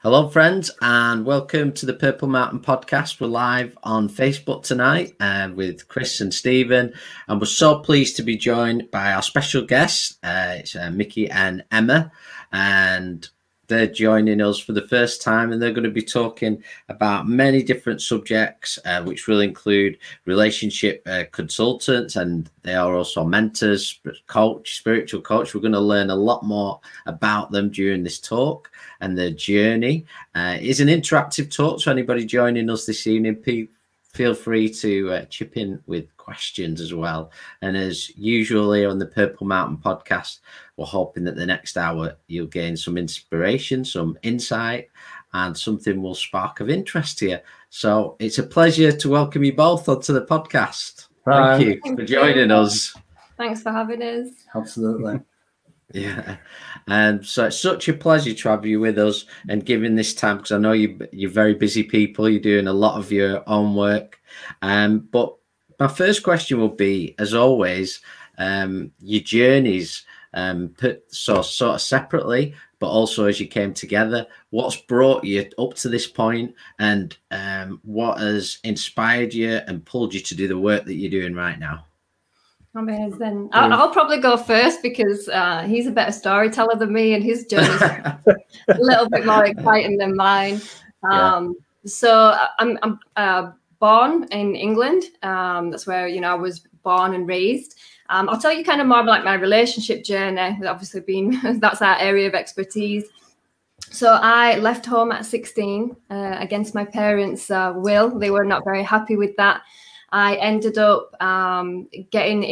Hello, friends, and welcome to the Purple Mountain Podcast. We're live on Facebook tonight with Chris and Stephen, and we're so pleased to be joined by our special guests. It's Mickey and Emma, and they're joining us for the first time, and they're going to be talking about many different subjects, which will include relationship consultants, and they are also mentors, spiritual coach. We're going to learn a lot more about them during this talk and their journey. It is an interactive talk, so anybody joining us this evening, feel free to chip in with questions as well. And as usually on the Purple Mountain Podcast, we're hoping that the next hour you'll gain some inspiration, some insight, and something will spark of interest to you. So it's a pleasure to welcome you both onto the podcast. Thank you for joining us. Thanks for having us. Absolutely. Yeah, and so it's such a pleasure to have you with us and giving this time, because I know you're very busy people. You're doing a lot of your own work. But my first question will be, as always, your journeys put sort of separately, but also as you came together. What's brought you up to this point, and what has inspired you and pulled you to do the work that you're doing right now? Amazing. I'll probably go first because he's a better storyteller than me, and his journey's a little bit more exciting than mine. So I'm born in England. That's where I was born and raised. I'll tell you kind of more about like my relationship journey. Obviously, that's our area of expertise. So I left home at 16 against my parents' will. They were not very happy with that. I ended up getting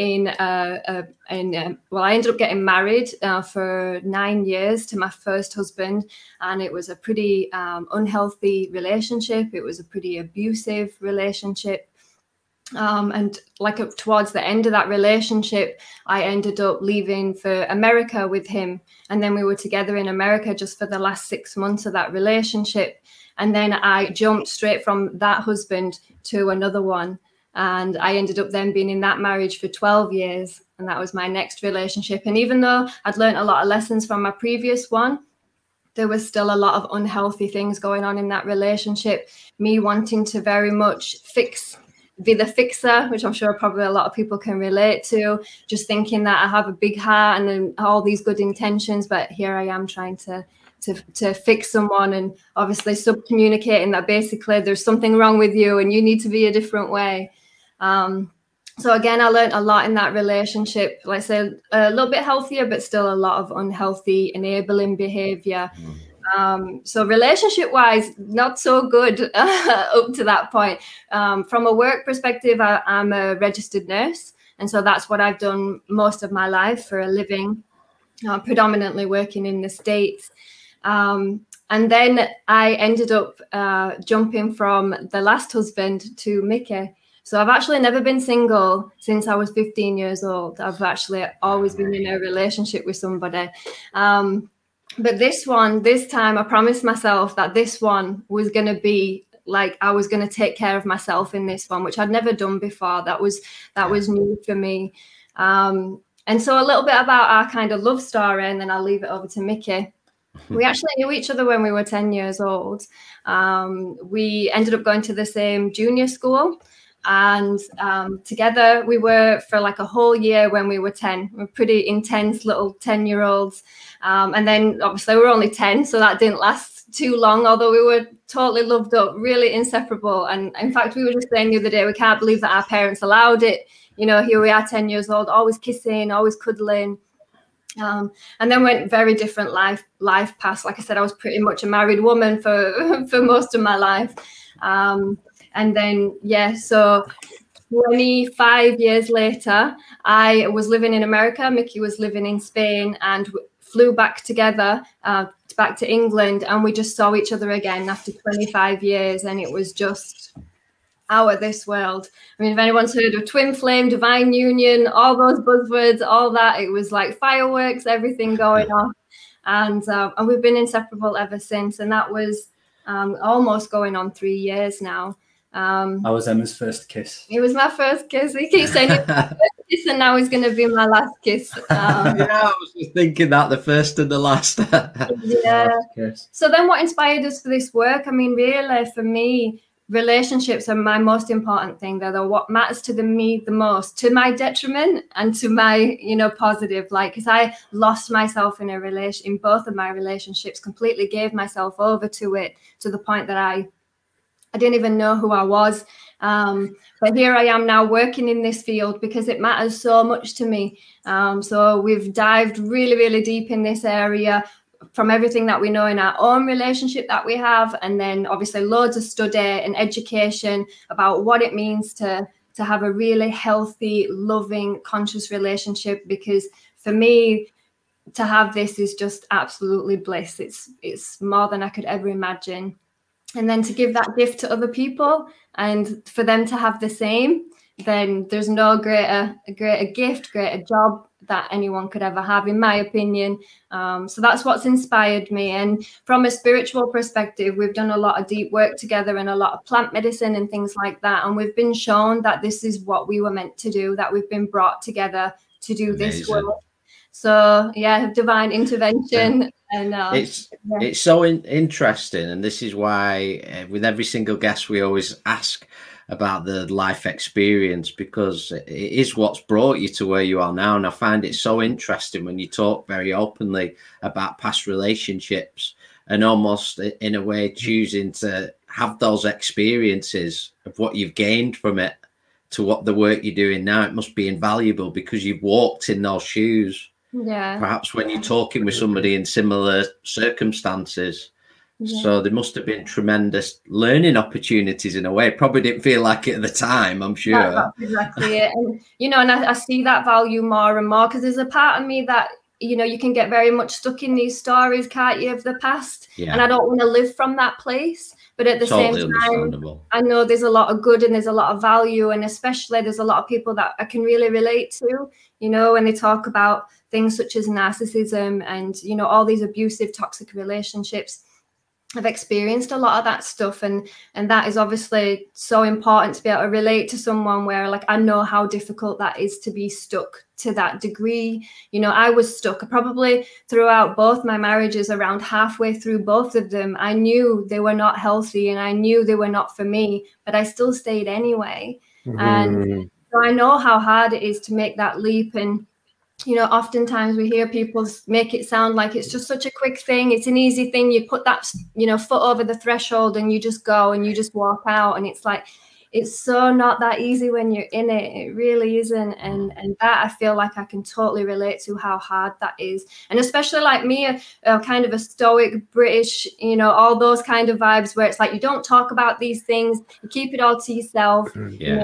married for 9 years to my first husband, and it was a pretty unhealthy relationship. It was a pretty abusive relationship, and towards the end of that relationship, I ended up leaving for America with him, and then we were together in America just for the last 6 months of that relationship, and then I jumped straight from that husband to another one. And I ended up then being in that marriage for 12 years. And that was my next relationship. And even though I'd learned a lot of lessons from my previous one, there was still a lot of unhealthy things going on in that relationship. Me wanting to very much be the fixer, which I'm sure probably a lot of people can relate to. Just thinking that I have a big heart and all these good intentions, but here I am trying to fix someone, and obviously sub-communicating that basically there's something wrong with you and you need to be a different way. So again, I learned a lot in that relationship. Like I say, a little bit healthier, but still a lot of unhealthy, enabling behavior. So relationship-wise, not so good up to that point. From a work perspective, I'm a registered nurse. And so that's what I've done most of my life for a living, predominantly working in the States. And then I ended up jumping from the last husband to Mickey. So I've actually never been single since I was 15 years old. I've actually always been in a relationship with somebody. But this time I promised myself that this one was going to be like, I was going to take care of myself in this one, which I'd never done before. That was new for me. And so a little bit about our kind of love story, and then I'll leave it over to Mickey. We actually knew each other when we were 10 years old. We ended up going to the same junior school, and together we were for like a whole year when we were 10. We were pretty intense little 10-year-olds. And then obviously we were only 10, so that didn't last too long, although we were totally loved up, really inseparable. And in fact, we were just saying the other day, we can't believe that our parents allowed it. Here we are 10 years old, always kissing, always cuddling. And then went very different life paths. Like I said, I was pretty much a married woman for most of my life. And then, so 25 years later, I was living in America. Mickey was living in Spain, and flew back together, back to England. And we just saw each other again after 25 years. And it was just out of this world. I mean, if anyone's heard of twin flame, divine union, all those buzzwords, all that, it was like fireworks, everything going on. And we've been inseparable ever since. And that was almost going on 3 years now. I was Emma's first kiss. It was my first kiss. He keeps saying it was my first kiss, and now is going to be my last kiss. Yeah, I was just thinking that the first and the last. Yeah. So then what inspired us for this work? I mean, really, for me, relationships are my most important thing. They're what matters to me the most, to my detriment and to my, positive. Like, because I lost myself in in both of my relationships, completely gave myself over to it, to the point that I didn't even know who I was. But here I am now working in this field because it matters so much to me. So we've dived really, really deep in this area, from everything that we know in our own relationship that we have, and then obviously loads of study and education about what it means to have a really healthy, loving, conscious relationship. Because for me, to have this is just absolutely bliss. It's more than I could ever imagine. And then to give that gift to other people and for them to have the same, then there's no greater gift, greater job that anyone could ever have, in my opinion. So that's what's inspired me. And from a spiritual perspective, we've done a lot of deep work together and a lot of plant medicine and things like that. And we've been shown that this is what we were meant to do, that we've been brought together to do this work. So yeah, divine intervention. And it's so interesting, and this is why with every single guest we always ask about the life experience, because it is what's brought you to where you are now. And I find it so interesting when you talk very openly about past relationships and almost in a way choosing to have those experiences of what you've gained from it to what the work you're doing now. It must be invaluable because you've walked in those shoes. Yeah. Perhaps when you're talking with somebody in similar circumstances. Yeah. So there must have been tremendous learning opportunities in a way. Probably didn't feel like it at the time, I'm sure. That's exactly it. And, and I see that value more and more, because there's a part of me that, you can get very much stuck in these stories, can't you, of the past? Yeah. And I don't want to live from that place. But at the same time, I know there's a lot of good and there's a lot of value. And especially there's a lot of people that I can really relate to, when they talk about things such as narcissism and, all these abusive, toxic relationships. I've experienced a lot of that stuff, and that is obviously so important to be able to relate to someone where, like, I know how difficult that is to be stuck to that degree. I was stuck probably throughout both my marriages. Around halfway through both of them, I knew they were not healthy and I knew they were not for me, but I still stayed anyway. And so I know how hard it is to make that leap. And oftentimes we hear people make it sound like it's just such a quick thing. It's an easy thing. You put that, foot over the threshold and you just go and you just walk out. And it's like, it's so not that easy when you're in it. It really isn't. And that I feel like I can totally relate to how hard that is. And especially like me, a kind of a stoic British, all those kind of vibes where it's like, you don't talk about these things, you keep it all to yourself. Yeah.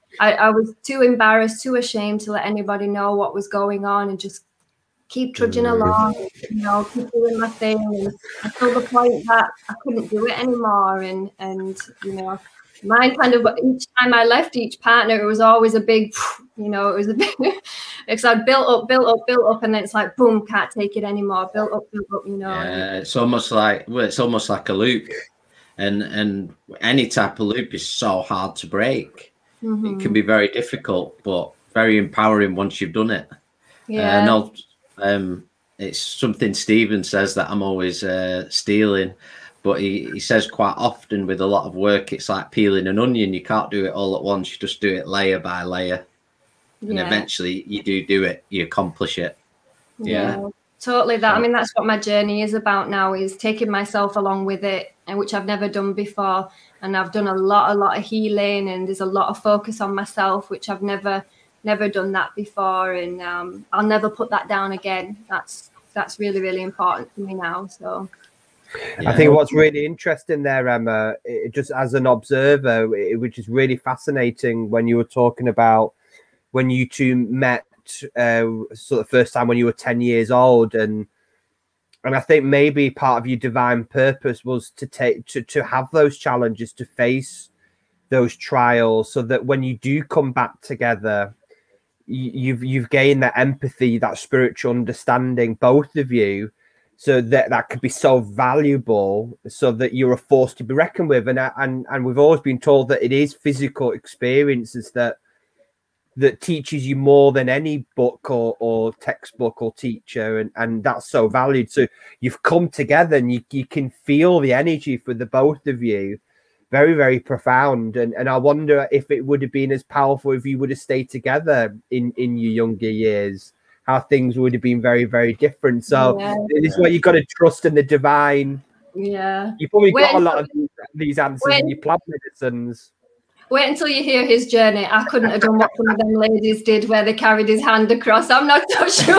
I was too embarrassed, too ashamed to let anybody know what was going on, and just keep trudging along, keep doing my thing, and until the point that I couldn't do it anymore. And mine kind of, each time I left each partner, it was always a big, it was a big, because I'd built up, and then it's like, boom, can't take it anymore. Built up, Yeah, it's almost like a loop, and any type of loop is so hard to break. It can be very difficult, but very empowering once you've done it. Yeah. It's something Stephen says that I'm always stealing, but he says quite often with a lot of work, it's like peeling an onion. You can't do it all at once. You just do it layer by layer. And eventually you do it, you accomplish it. Yeah. Totally that. I mean, that's what my journey is about now, is taking myself along with it, and which I've never done before. And I've done a lot of healing, and there's a lot of focus on myself, which I've never done that before. And I'll never put that down again. That's really, really important to me now. So I think what's really interesting there, Emma, just as an observer, which is really fascinating, when you were talking about when you two met sort of first time when you were 10 years old, and I think maybe part of your divine purpose was to have those challenges, to face those trials, so that when you do come back together, you've gained that empathy, that spiritual understanding, both of you, so that could be so valuable, so that you're a force to be reckoned with. And we've always been told that it is physical experiences that that teaches you more than any book or textbook or teacher, and that's so valued. So you've come together, and you can feel the energy for the both of you. Very, very profound. And I wonder if it would have been as powerful if you would have stayed together in your younger years, how things would have been very, very different. So this is where you've got to trust in the divine. Yeah. You've probably got a lot of these answers in your plant medicines. Wait until you hear his journey. I couldn't have done what some of them ladies did where they carried his hand across. I'm not so sure.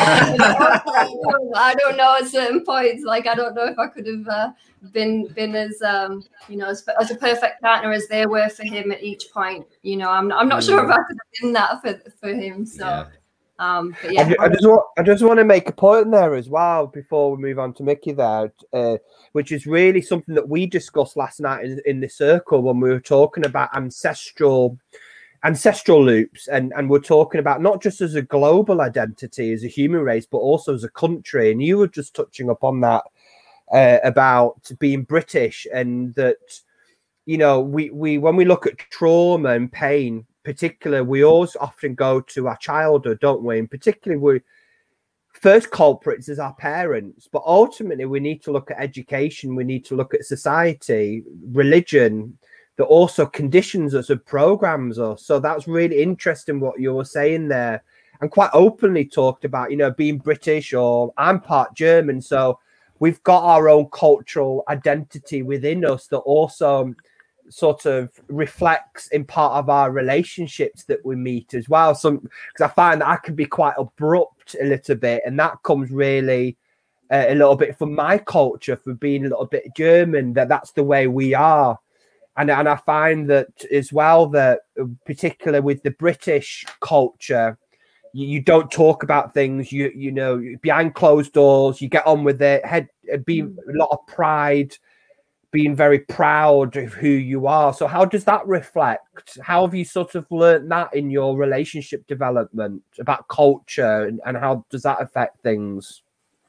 I don't know at certain points. Like, I don't know if I could have been as, as a perfect partner as they were for him at each point. You know, I'm not sure if I could have been that for him. So. Yeah. But yeah. I just want to make a point there as well before we move on to Mickey there, which is really something that we discussed last night in the circle when we were talking about ancestral loops, and we're talking about not just as a global identity as a human race, but also as a country. And you were just touching upon that about being British, and that, you know, we when we look at trauma and pain, particular, we always often go to our childhood, don't we? And particularly, we first culprits is our parents, but ultimately we need to look at education, we need to look at society, religion, that also conditions us and programs us. So that's really interesting what you were saying there, and quite openly talked about, you know, being British, or I'm part German, so we've got our own cultural identity within us that also sort of reflects in part of our relationships that we meet as well. Because I find that I can be quite abrupt a little bit, and that comes really a little bit from my culture, for being a little bit German, that's the way we are. And I find that as well, that particularly with the British culture, you don't talk about things, you know, behind closed doors, you get on with it, being a lot of pride, being very proud of who you are. So how does that reflect? How have you sort of learned that in your relationship development about culture, and how does that affect things?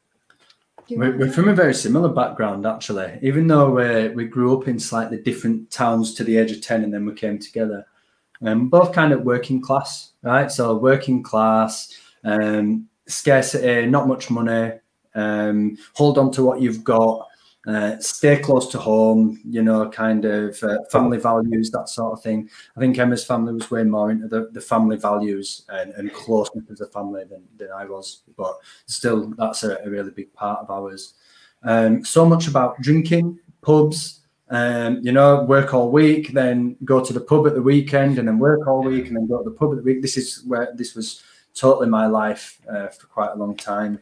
We're from a very similar background, actually, even though we grew up in slightly different towns to the age of 10, and then we came together. Both kind of working class, right? So working class, scarcity, not much money, hold on to what you've got, stay close to home, you know, kind of family values, that sort of thing. I think Emma's family was way more into the family values and closeness as a family than I was, but still, that's a really big part of ours. So much about drinking, pubs, you know, work all week, then go to the pub at the weekend, and then work all week, and then go to the pub at the week. This was totally my life for quite a long time.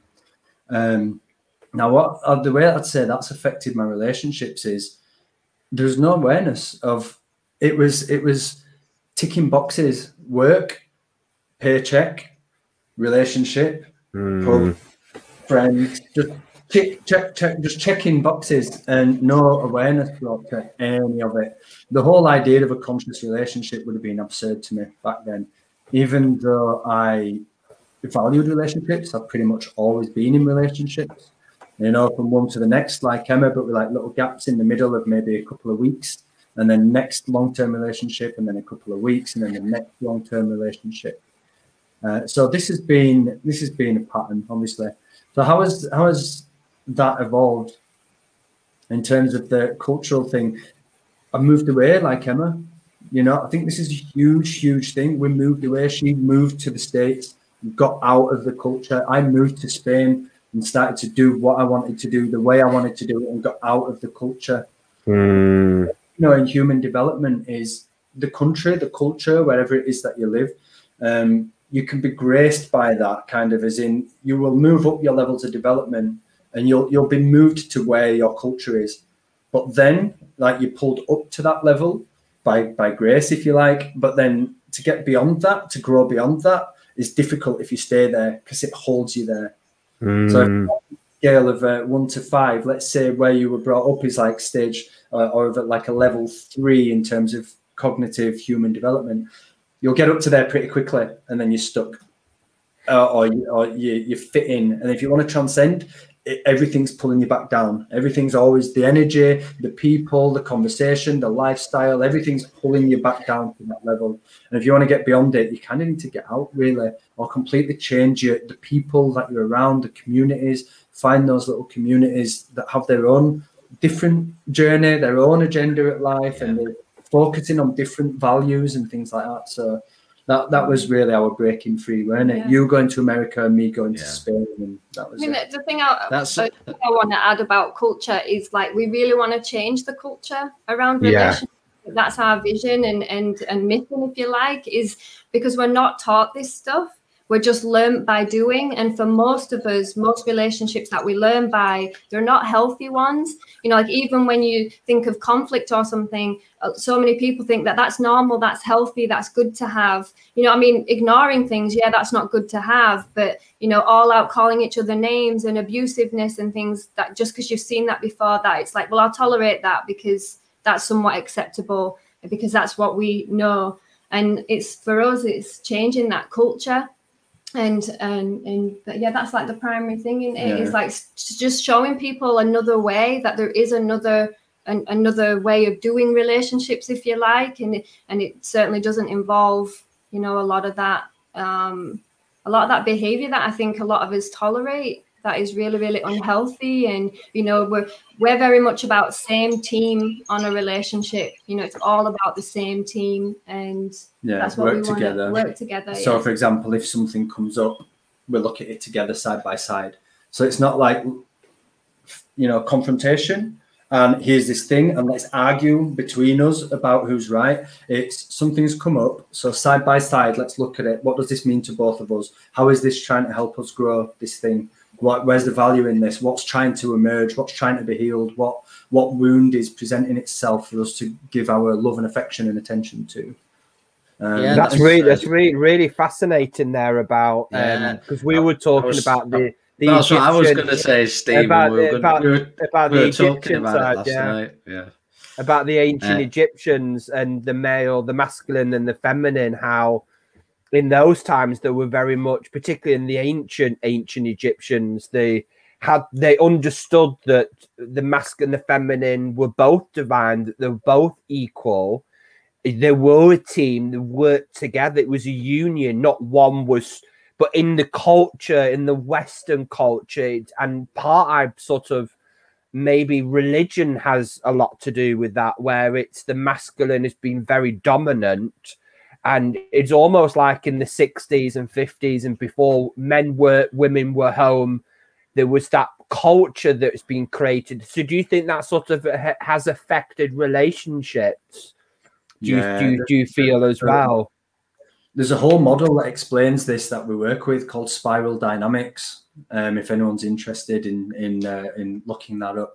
Now, the way I'd say that's affected my relationships is there's no awareness of it was ticking boxes: work, paycheck, relationship, pub, friends, just check, just checking boxes, and no awareness to any of it. The whole idea of a conscious relationship would have been absurd to me back then. Even though I valued relationships, I've pretty much always been in relationships, you know, from one to the next, like Emma, but with like little gaps in the middle of maybe a couple of weeks, and then next long-term relationship, and then a couple of weeks, and then the next long-term relationship. So this has been a pattern, obviously. So how has that evolved in terms of the cultural thing? I moved away, like Emma. You know, I think this is a huge thing. We moved away. She moved to the States, got out of the culture. I moved to Spain and started to do what I wanted to do, the way I wanted to do it, and got out of the culture. You know, in human development is the country, the culture, wherever it is that you live. You can be graced by that, kind of, as in you will move up your levels of development, and you'll be moved to where your culture is. But then, like, you're pulled up to that level by grace, if you like. But then to get beyond that, to grow beyond that, is difficult if you stay there, because it holds you there. So if scale of 1 to 5, let's say where you were brought up is like stage or like a level 3 in terms of cognitive human development, you'll get up to there pretty quickly, and then you're stuck, or you fit in. And if you want to transcend, everything's pulling you back down. Everything's always the energy, the people, the conversation, the lifestyle, everything's pulling you back down to that level. And if you want to get beyond it, you kind of need to get out really, or completely change the people that you're around, the communities, find those little communities that have their own different journey, their own agenda at life, and they're focusing on different values and things like that. So that was really our breaking free, weren't it? Yeah. You going to America and me going to Spain, and that was. I mean, the thing I want to add about culture is like we really want to change the culture around relationships. That's our vision and mission, if you like, is because we're not taught this stuff. We're just learned by doing. And for most of us, most relationships that we learn by, they're not healthy ones. You know, like even when you think of conflict or something, so many people think that that's normal, that's healthy, that's good to have. You know, I mean, ignoring things, that's not good to have. But, you know, all out calling each other names and abusiveness and things, that just because you've seen that before, that it's like, well, I'll tolerate that because that's somewhat acceptable, because that's what we know. And it's for us, it's changing that culture. And that's like the primary thing in it. It's like just showing people another way, that there is another way of doing relationships, if you like, and it certainly doesn't involve, you know, a lot of that behavior that I think a lot of us tolerate, that is really, really unhealthy. And, you know, we're very much about same team on a relationship. You know, it's all about the same team, and that's what we want to work together. So, for example, if something comes up, we'll look at it together side by side. So it's not like, you know, confrontation and here's this thing and let's argue between us about who's right. It's something's come up. So side by side, let's look at it. What does this mean to both of us? How is this trying to help us grow this thing? Where's the value in this? What's trying to emerge? What's trying to be healed? What wound is presenting itself for us to give our love and affection and attention to? That's really fascinating there about because we were talking about the that's what I was going to say, Steve. About the Egyptian side, about the ancient Egyptians and the male, the masculine and the feminine, how in those times there were very much, particularly in the ancient Egyptians, they understood that the masculine and the feminine were both divine, that they were both equal. They were a team, they worked together. It was a union, not one was. But in the culture, in the Western culture, and I sort of maybe religion has a lot to do with that, where it's the masculine has been very dominant. And it's almost like in the 60s and 50s and before, women were home, there was that culture that's been created. So do you think that sort of has affected relationships? Do you feel as well? There's a whole model that explains this that we work with called spiral dynamics. If anyone's interested in looking that up.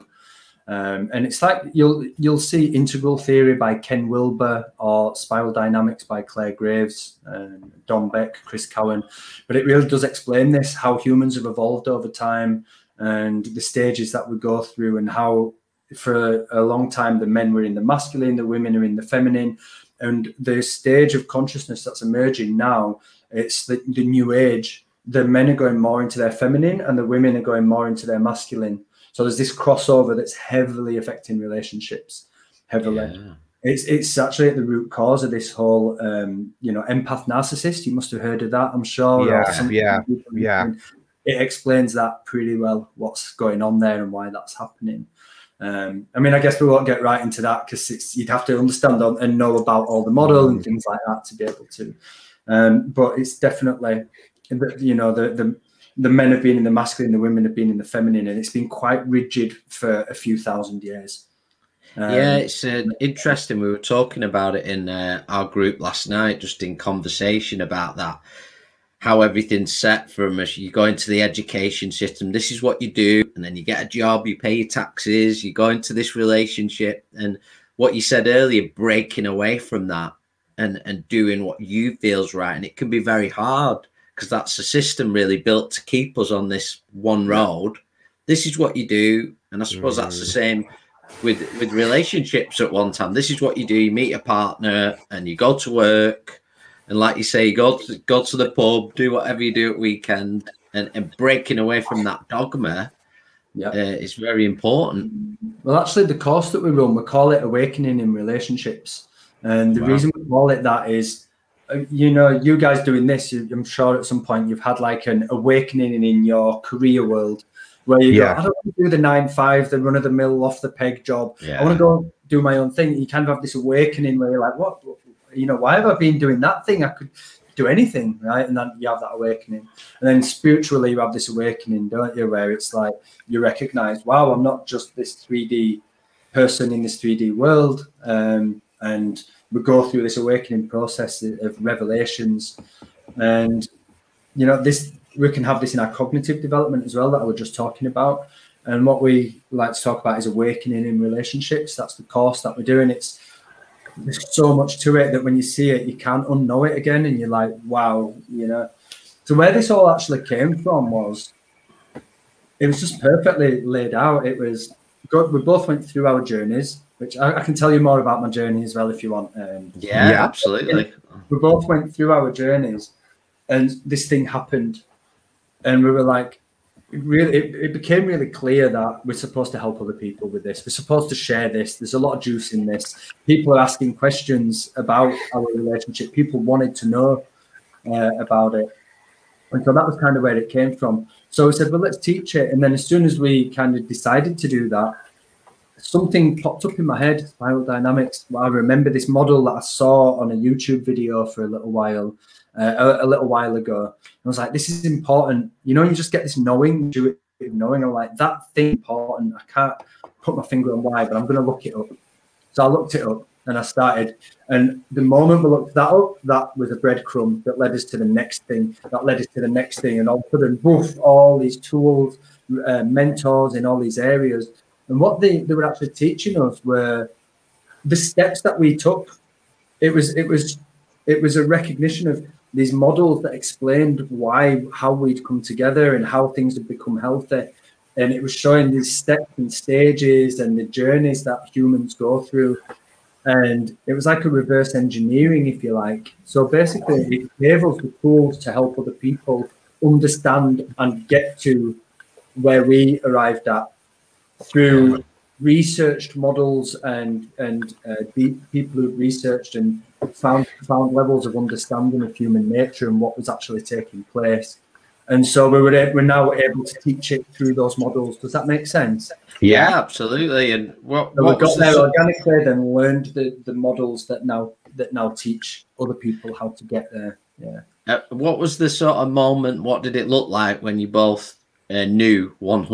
And it's like you'll see integral theory by Ken Wilber or spiral dynamics by Claire Graves, Don Beck, Chris Cowan, but it really does explain this, how humans have evolved over time and the stages that we go through, and how for a long time the men were in the masculine, the women are in the feminine, and the stage of consciousness that's emerging now, it's the new age. The men are going more into their feminine and the women are going more into their masculine. So there's this crossover that's heavily affecting relationships, heavily. Yeah. It's actually at the root cause of this whole, empath narcissist. You must have heard of that, I'm sure. Yeah. It explains that pretty well, what's going on there and why that's happening. I guess we won't get right into that because you'd have to understand and know about all the model and things like that to be able to. But it's definitely, the men have been in the masculine, the women have been in the feminine, and it's been quite rigid for a few thousand years. It's interesting. We were talking about it in our group last night, just in conversation about that, how everything's set from as you go into the education system. This is what you do, and then you get a job, you pay your taxes, you go into this relationship, and what you said earlier, breaking away from that and doing what you feel's right, and it can be very hard. Because that's a system really built to keep us on this one road. This is what you do. And I suppose that's the same with relationships at one time. This is what you do. You meet a partner and you go to work. And like you say, you go to the pub, do whatever you do at weekend, and breaking away from that dogma. Yeah, is very important. Well, actually, the course that we run, we call it Awakening in Relationships. And the reason we call it that is, you know, you guys doing this, I'm sure at some point you've had like an awakening in your career world where you go, I don't want to do the 9-5, the run of the mill, off the peg job. I want to go do my own thing. You kind of have this awakening where you're like, what, you know, why have I been doing that thing? I could do anything, right? And then you have that awakening. And then spiritually, you have this awakening, don't you? Where it's like you recognize, wow, I'm not just this 3D person in this 3D world. And we go through this awakening process of revelations. And, you know, this, we can have this in our cognitive development as well that I was just talking about. And what we like to talk about is awakening in relationships. That's the course that we're doing. There's so much to it that when you see it, you can't unknow it again. And you're like, wow, you know. So where this all actually came from was, it was just perfectly laid out. It was good. We both went through our journeys, which I can tell you more about my journey as well if you want. Yeah, absolutely. We both went through our journeys and this thing happened. And we were like, it became really clear that we're supposed to help other people with this. We're supposed to share this. There's a lot of juice in this. People are asking questions about our relationship. People wanted to know about it. And so that was kind of where it came from. So we said, well, let's teach it. And then as soon as we kind of decided to do that, something popped up in my head, spiral dynamics. I remember this model that I saw on a YouTube video for a little while ago. I was like, this is important. You know, you just get this knowing, knowing. I'm like, that thing important. I can't put my finger on why, but I'm going to look it up. So I looked it up and I started. And the moment we looked that up, that was a breadcrumb that led us to the next thing, that led us to the next thing. And all of a sudden, woof, all these tools, mentors in all these areas. And what they were actually teaching us were the steps that we took. It was a recognition of these models that explained how we'd come together and how things had become healthy. And it was showing these steps and stages and the journeys that humans go through. And it was like a reverse engineering, if you like. So basically, it gave us the tools to help other people understand and get to where we arrived at through researched models and people who researched and found levels of understanding of human nature and what was actually taking place. And so we're now able to teach it through those models. Does that make sense? Yeah, absolutely. And what we got there organically, then learned the models that now teach other people how to get there. Yeah. What was the sort of moment? What did it look like when you both knew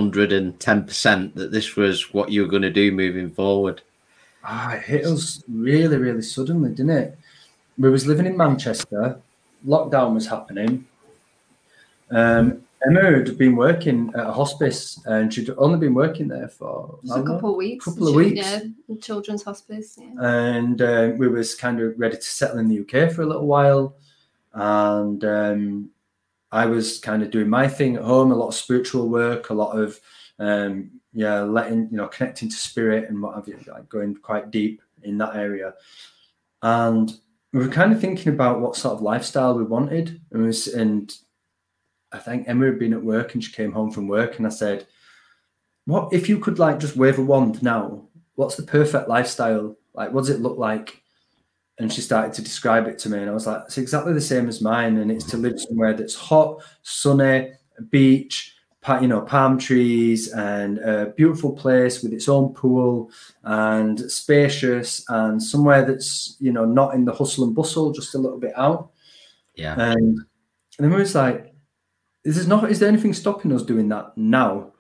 110% that this was what you were going to do moving forward? It hit us really, really suddenly, didn't it? We was living in Manchester. Lockdown was happening. Emma had been working at a hospice, and she'd only been working there for a couple of weeks. Yeah, children's hospice. Yeah. And we was kind of ready to settle in the UK for a little while, and I was kind of doing my thing at home, a lot of spiritual work, a lot of connecting to spirit and what have you, like going quite deep in that area. And we were kind of thinking about what sort of lifestyle we wanted, and I think Emma had been at work and she came home from work, and I said, what if you could like just wave a wand now? What's the perfect lifestyle? Like, what does it look like? And she started to describe it to me, and I was like, it's exactly the same as mine. And it's to live somewhere that's hot, sunny, a beach, palm trees, and a beautiful place with its own pool and spacious, and somewhere that's, not in the hustle and bustle, just a little bit out. Yeah. And then we was like, is there anything stopping us doing that now?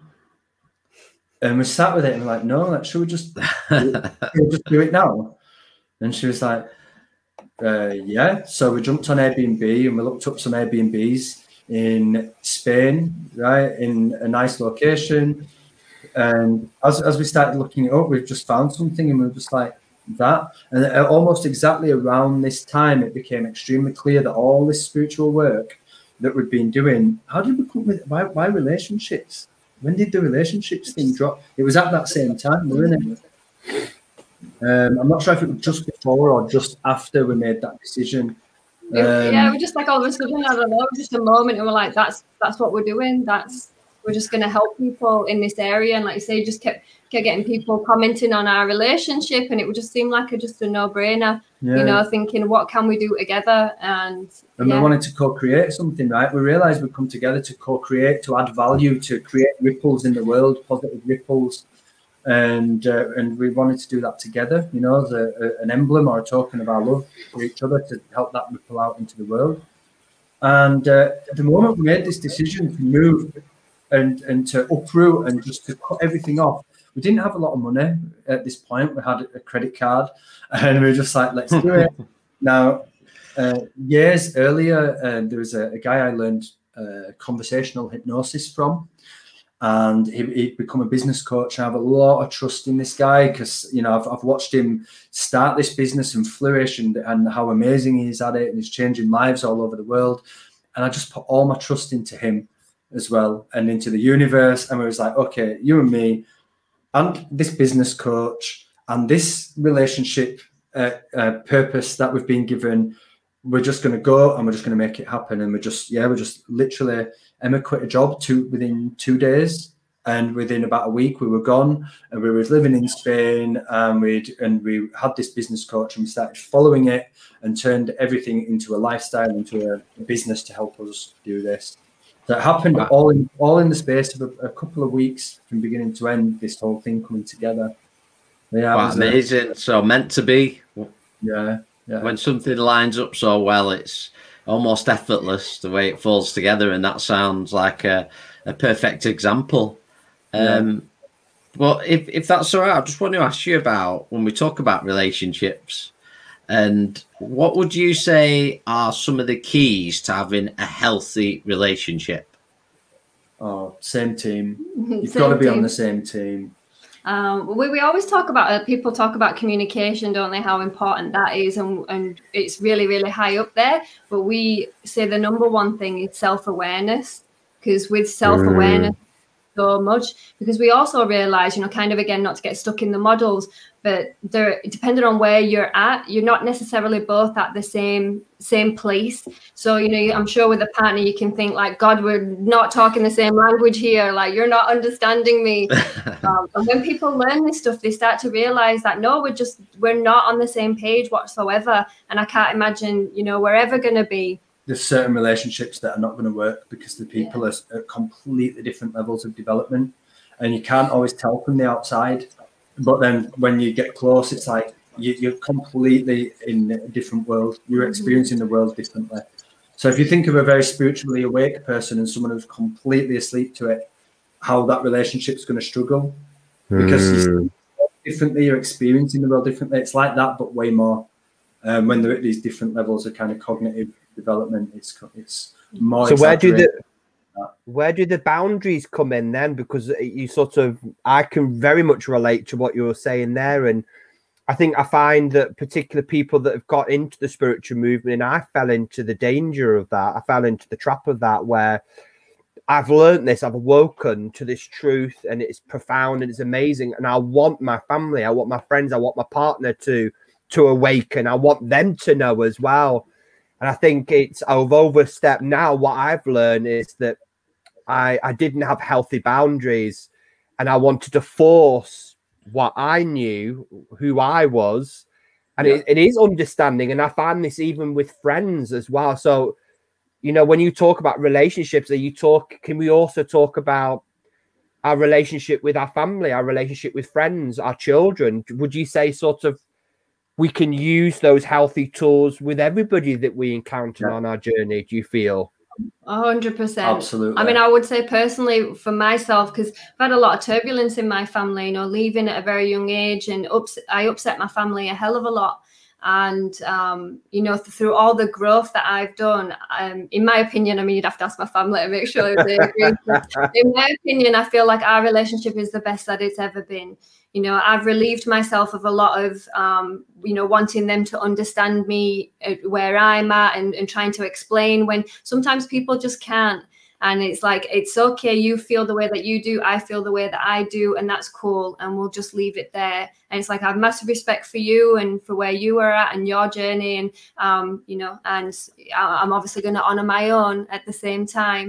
And we sat with it and we're like, no, like, should we just do it now? And she was like, yeah. So we jumped on Airbnb and we looked up some Airbnbs in Spain, right, in a nice location. And as we started looking it up, we've just found something, and we were just like, that. And almost exactly around this time, it became extremely clear that all this spiritual work that we've been doing, how did we come with why relationships? When did the relationships thing drop? It was at that same time, wasn't it? I'm not sure if it was just before or just after we made that decision. We're just like all of a sudden, I don't know, just a moment, and we're like, that's what we're doing. That's we're just going to help people in this area. And like you say, just kept getting people commenting on our relationship, and it would just seem like just a no-brainer. You know, thinking, what can we do together? And we wanted to co-create something, right? We realized we'd come together to co-create, to add value, to create ripples in the world, positive ripples. And we wanted to do that together, you know, as an emblem or a token of our love for each other, to help that ripple out into the world. And at the moment we made this decision to move and to uproot and just to cut everything off, we didn't have a lot of money at this point. We had a credit card, and we were just like, let's do it. Now, years earlier, there was a guy I learned conversational hypnosis from. And he'd become a business coach. I have a lot of trust in this guy because, you know, I've watched him start this business and flourish, and how amazing he is at it, and he's changing lives all over the world. And I just put all my trust into him as well, and into the universe. And we was like, okay, you and me and this business coach and this relationship purpose that we've been given, we're just going to go and we're just going to make it happen. And we're just literally, Emma quit a job within 2 days, and within about a week we were gone, and we were living in Spain, and we had this business coach, and we started following it and turned everything into a lifestyle, into a business to help us do this. So it happened all in the space of a couple of weeks from beginning to end, this whole thing coming together. Yeah, wow, amazing. So meant to be. Yeah. When something lines up so well, it's almost effortless the way it falls together, and that sounds like a perfect example. Well, if that's all right, I just want to ask you about, when we talk about relationships, and what would you say are some of the keys to having a healthy relationship? Oh, same team. You've got to be on the same team. We always talk about, people talk about communication, don't they? How important that is, and it's really, really high up there. But we say the number one thing is self-awareness, because with self-awareness, so much, because we also realize, you know, kind of, again, not to get stuck in the models, but depending on where you're at, you're not necessarily both at the same place. So, you know, I'm sure with a partner you can think like, God, we're not talking the same language here, like you're not understanding me. And when people learn this stuff, they start to realize that no, we're not on the same page whatsoever. And I can't imagine, you know, we're ever going to be. There's certain relationships that are not going to work because the people are at completely different levels of development, and you can't always tell from the outside. But then when you get close, it's like you're completely in a different world. You're experiencing the world differently. So if you think of a very spiritually awake person and someone who's completely asleep to it, how that relationship's going to struggle, because differently, you're experiencing the world differently. It's like that, but way more. When they're at these different levels of kind of cognitive development, it's more. So where do the boundaries come in then? Because you I can very much relate to what you were saying there, and I think I find that particular people that have got into the spiritual movement, and I fell into the danger of that. I fell into the trap of that, where I've learned this, I've awoken to this truth, and it's profound and it's amazing. And I want my family, I want my friends, I want my partner to awaken. I want them to know as well. And I think I've overstepped now. What I've learned is that I didn't have healthy boundaries, and I wanted to force what I knew, who I was. And it is understanding. And I find this even with friends as well. So, you know, when you talk about relationships, can we also talk about our relationship with our family, our relationship with friends, our children? Would you say we can use those healthy tools with everybody that we encounter on our journey? Do you feel? 100%. Absolutely. I mean, I would say personally for myself, because I've had a lot of turbulence in my family, you know, leaving at a very young age, and I upset my family a hell of a lot. And, you know, through all the growth that I've done, in my opinion, I mean, you'd have to ask my family to make sure they agree. In my opinion, I feel like our relationship is the best that it's ever been. You know, I've relieved myself of a lot of, you know, wanting them to understand me where I'm at, and trying to explain when sometimes people just can't. And it's like, it's okay. You feel the way that you do. I feel the way that I do. And that's cool. And we'll just leave it there. And it's like, I have massive respect for you and for where you are at and your journey. And, you know, and I'm obviously going to honor my own at the same time.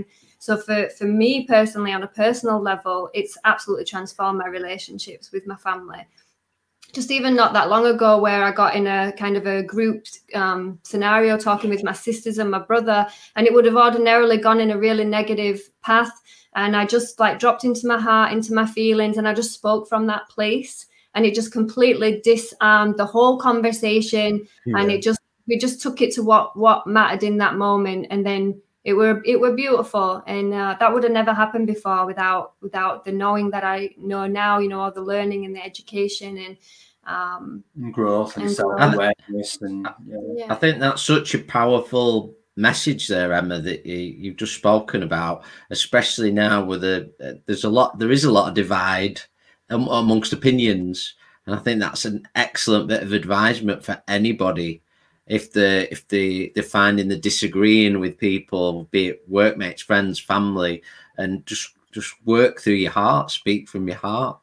So for me personally, on a personal level, it's absolutely transformed my relationships with my family. Just even not that long ago, where I got in a kind of a group scenario talking with my sisters and my brother, and it would have ordinarily gone in a really negative path. And I just like dropped into my heart, into my feelings, and I just spoke from that place. And it just completely disarmed the whole conversation. Yeah. And we just took it to what mattered in that moment. And then it were beautiful. And that would have never happened before without the knowing that I know now, all the learning and the education and growth and self-awareness. And I think that's such a powerful message there, Emma, that you've just spoken about, especially now with there is a lot of divide amongst opinions, and I think that's an excellent bit of advisement for anybody if they're finding they're disagreeing with people, be it workmates, friends, family, and just work through your heart, speak from your heart.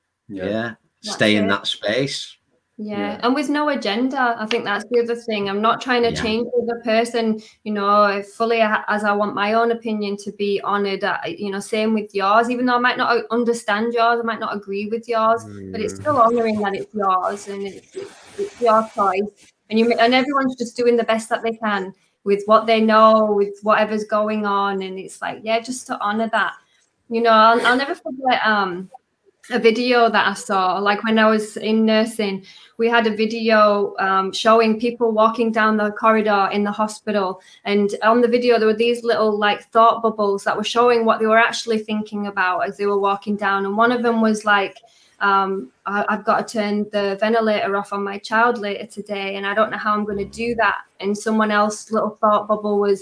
Stay in that space. Yeah, and with no agenda. I think that's the other thing. I'm not trying to change the other person, fully as I want my own opinion to be honoured. Same with yours, even though I might not understand yours, I might not agree with yours, but it's still honouring that it's yours and it's your choice. And everyone's just doing the best that they can with what they know, with whatever's going on, and it's like, just to honour that. I'll never forget a video that I saw, like when I was in nursing. We had a video showing people walking down the corridor in the hospital, and on the video there were these little like thought bubbles that were showing what they were actually thinking about as they were walking down. And one of them was like, I've got to turn the ventilator off on my child later today, and I don't know how I'm going to do that. And someone else's little thought bubble was,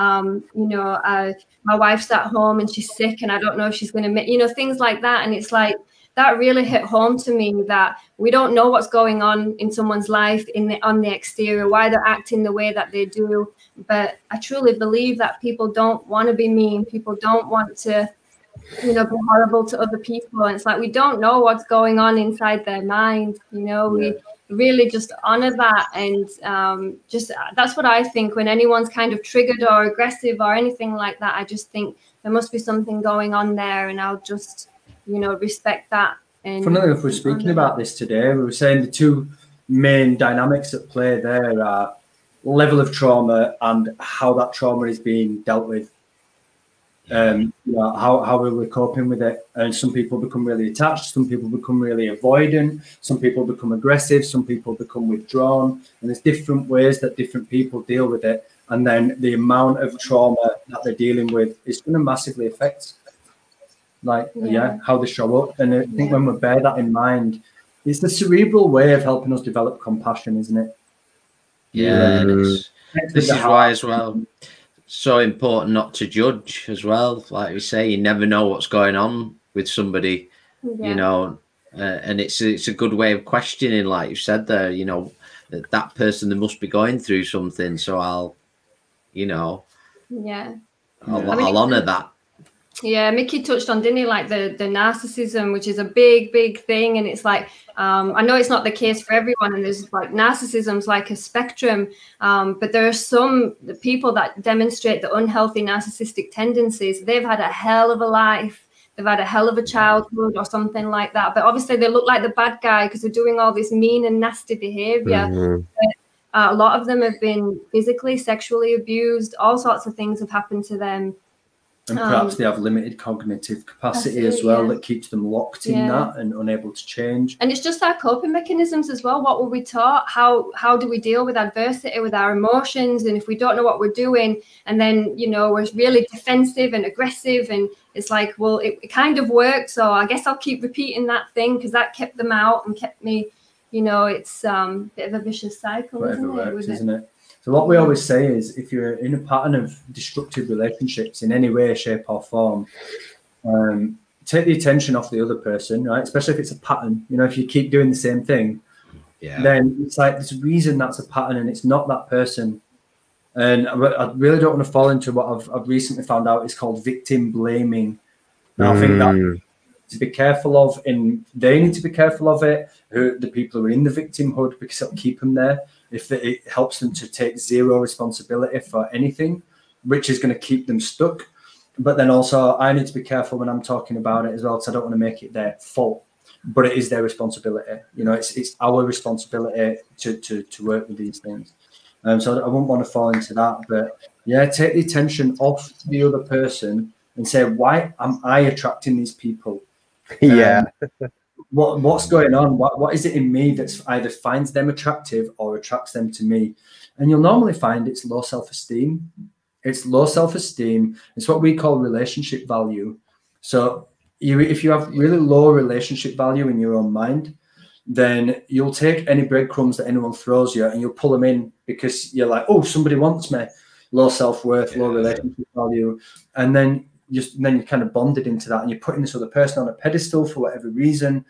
my wife's at home and she's sick and I don't know if she's going to make, things like that. And it's like, that really hit home to me, that we don't know what's going on in someone's life on the exterior, why they're acting the way that they do. But I truly believe that people don't want to be mean. People don't want to, be horrible to other people. And it's like, we don't know what's going on inside their mind. We really just honor that. And that's what I think when anyone's kind of triggered or aggressive or anything like that. I just think there must be something going on there, and I'll just respect that. And funnily enough, we're speaking about this today. We were saying the two main dynamics at play there are level of trauma and how that trauma is being dealt with. How are we coping with it? And some people become really attached, some people become really avoidant, some people become aggressive, some people become withdrawn, and there's different ways that different people deal with it. And then the amount of trauma that they're dealing with is going to massively affect how they show up. And I think when we bear that in mind, it's the cerebral way of helping us develop compassion, isn't it? This is why as well so important not to judge as well. Like we say, you never know what's going on with somebody, and it's a good way of questioning, like you said there, that person, they must be going through something, so I'll honor that. Yeah, Mickey touched on, didn't he, like the narcissism, which is a big thing. And it's like, I know it's not the case for everyone, and there's like narcissism's like a spectrum, but there are some people that demonstrate the unhealthy narcissistic tendencies. They've had a hell of a life, they've had a hell of a childhood or something like that, but obviously they look like the bad guy because they're doing all this mean and nasty behavior. But a lot of them have been physically, sexually abused, all sorts of things have happened to them. And perhaps they have limited cognitive capacity as well, that keeps them locked in that and unable to change. And it's just our coping mechanisms as well. What were we taught? How do we deal with adversity, with our emotions? And if we don't know what we're doing, and then, we're really defensive and aggressive, and it's like, well, it kind of worked, so I guess I'll keep repeating that thing because that kept them out and kept me, it's a bit of a vicious cycle, isn't it? So what we always say is, if you're in a pattern of destructive relationships in any way, shape or form, take the attention off the other person, right? Especially if it's a pattern. If you keep doing the same thing, then it's like there's a reason that's a pattern and it's not that person. And I really don't want to fall into what I've recently found out is called victim blaming. And I think that to be careful of, and they need to be careful of it, the people who are in the victimhood, because it'll keep them there. If it helps them to take zero responsibility for anything, which is going to keep them stuck. But then also I need to be careful when I'm talking about it as well, because I don't want to make it their fault, but it is their responsibility. You know, it's our responsibility to work with these things. So I wouldn't want to fall into that, but yeah, take the attention off the other person and say, why am I attracting these people? Yeah. What's going on? What is it in me that's either finds them attractive or attracts them to me? And you'll normally find it's low self-esteem. It's low self-esteem. It's what we call relationship value. So if you have really low relationship value in your own mind, then you'll take any breadcrumbs that anyone throws you and you'll pull them in because you're like, oh, somebody wants me. Low self-worth, low relationship value. And then you're kind of bonded into that, and you're putting this other person on a pedestal for whatever reason.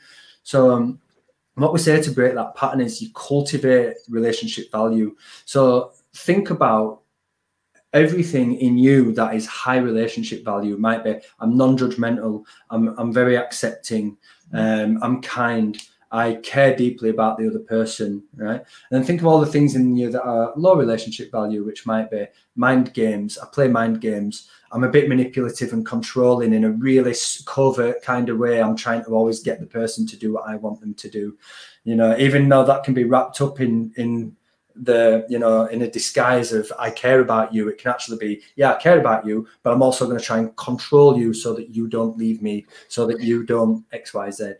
So what we say to break that pattern is you cultivate relationship value. So think about everything in you that is high relationship value. It might be, I'm non-judgmental, I'm very accepting, I'm kind, I care deeply about the other person, right? And then think of all the things in you that are low relationship value, which might be mind games. I play mind games. I'm a bit manipulative and controlling in a really covert kind of way. I'm trying to always get the person to do what I want them to do. You know, even though that can be wrapped up in the, you know, in a disguise of I care about you, it can actually be, yeah, I care about you, but I'm also going to try and control you so that you don't leave me, so that you don't X, Y, Z.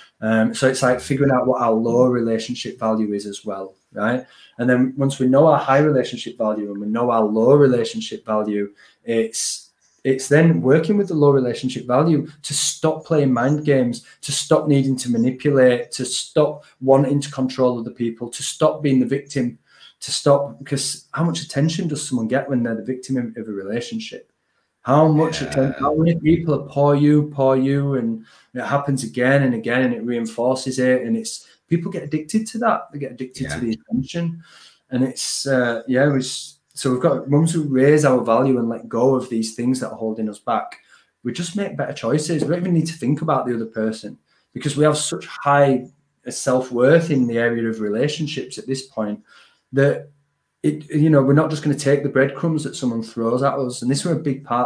So it's like figuring out what our low relationship value is as well, right? And then once we know our high relationship value and we know our low relationship value, it's then working with the low relationship value to stop playing mind games, to stop needing to manipulate, to stop wanting to control other people, to stop being the victim, to stop, because how much attention does someone get when they're the victim of a relationship? How much attention, how many people are pour you, and it happens again and again, and it reinforces it. And it's, people get addicted to that. They get addicted to the attention. And it's, so we've got, once we raise our value and let go of these things that are holding us back, we just make better choices. We don't even need to think about the other person, because we have such high self-worth in the area of relationships at this point that we're not just going to take the breadcrumbs that someone throws at us. And this was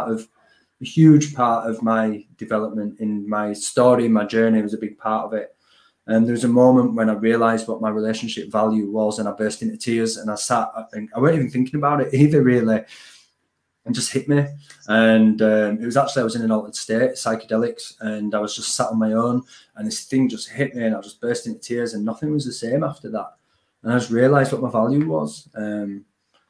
a huge part of my development in my story, my journey was a big part of it. And there was a moment when I realized what my relationship value was, and I burst into tears, and I wasn't even thinking about it either, really. It just hit me. And it was actually, I was in an altered state, psychedelics, and I was just sat on my own, and this thing just hit me, and I just burst into tears, and nothing was the same after that. And I just realized what my value was. And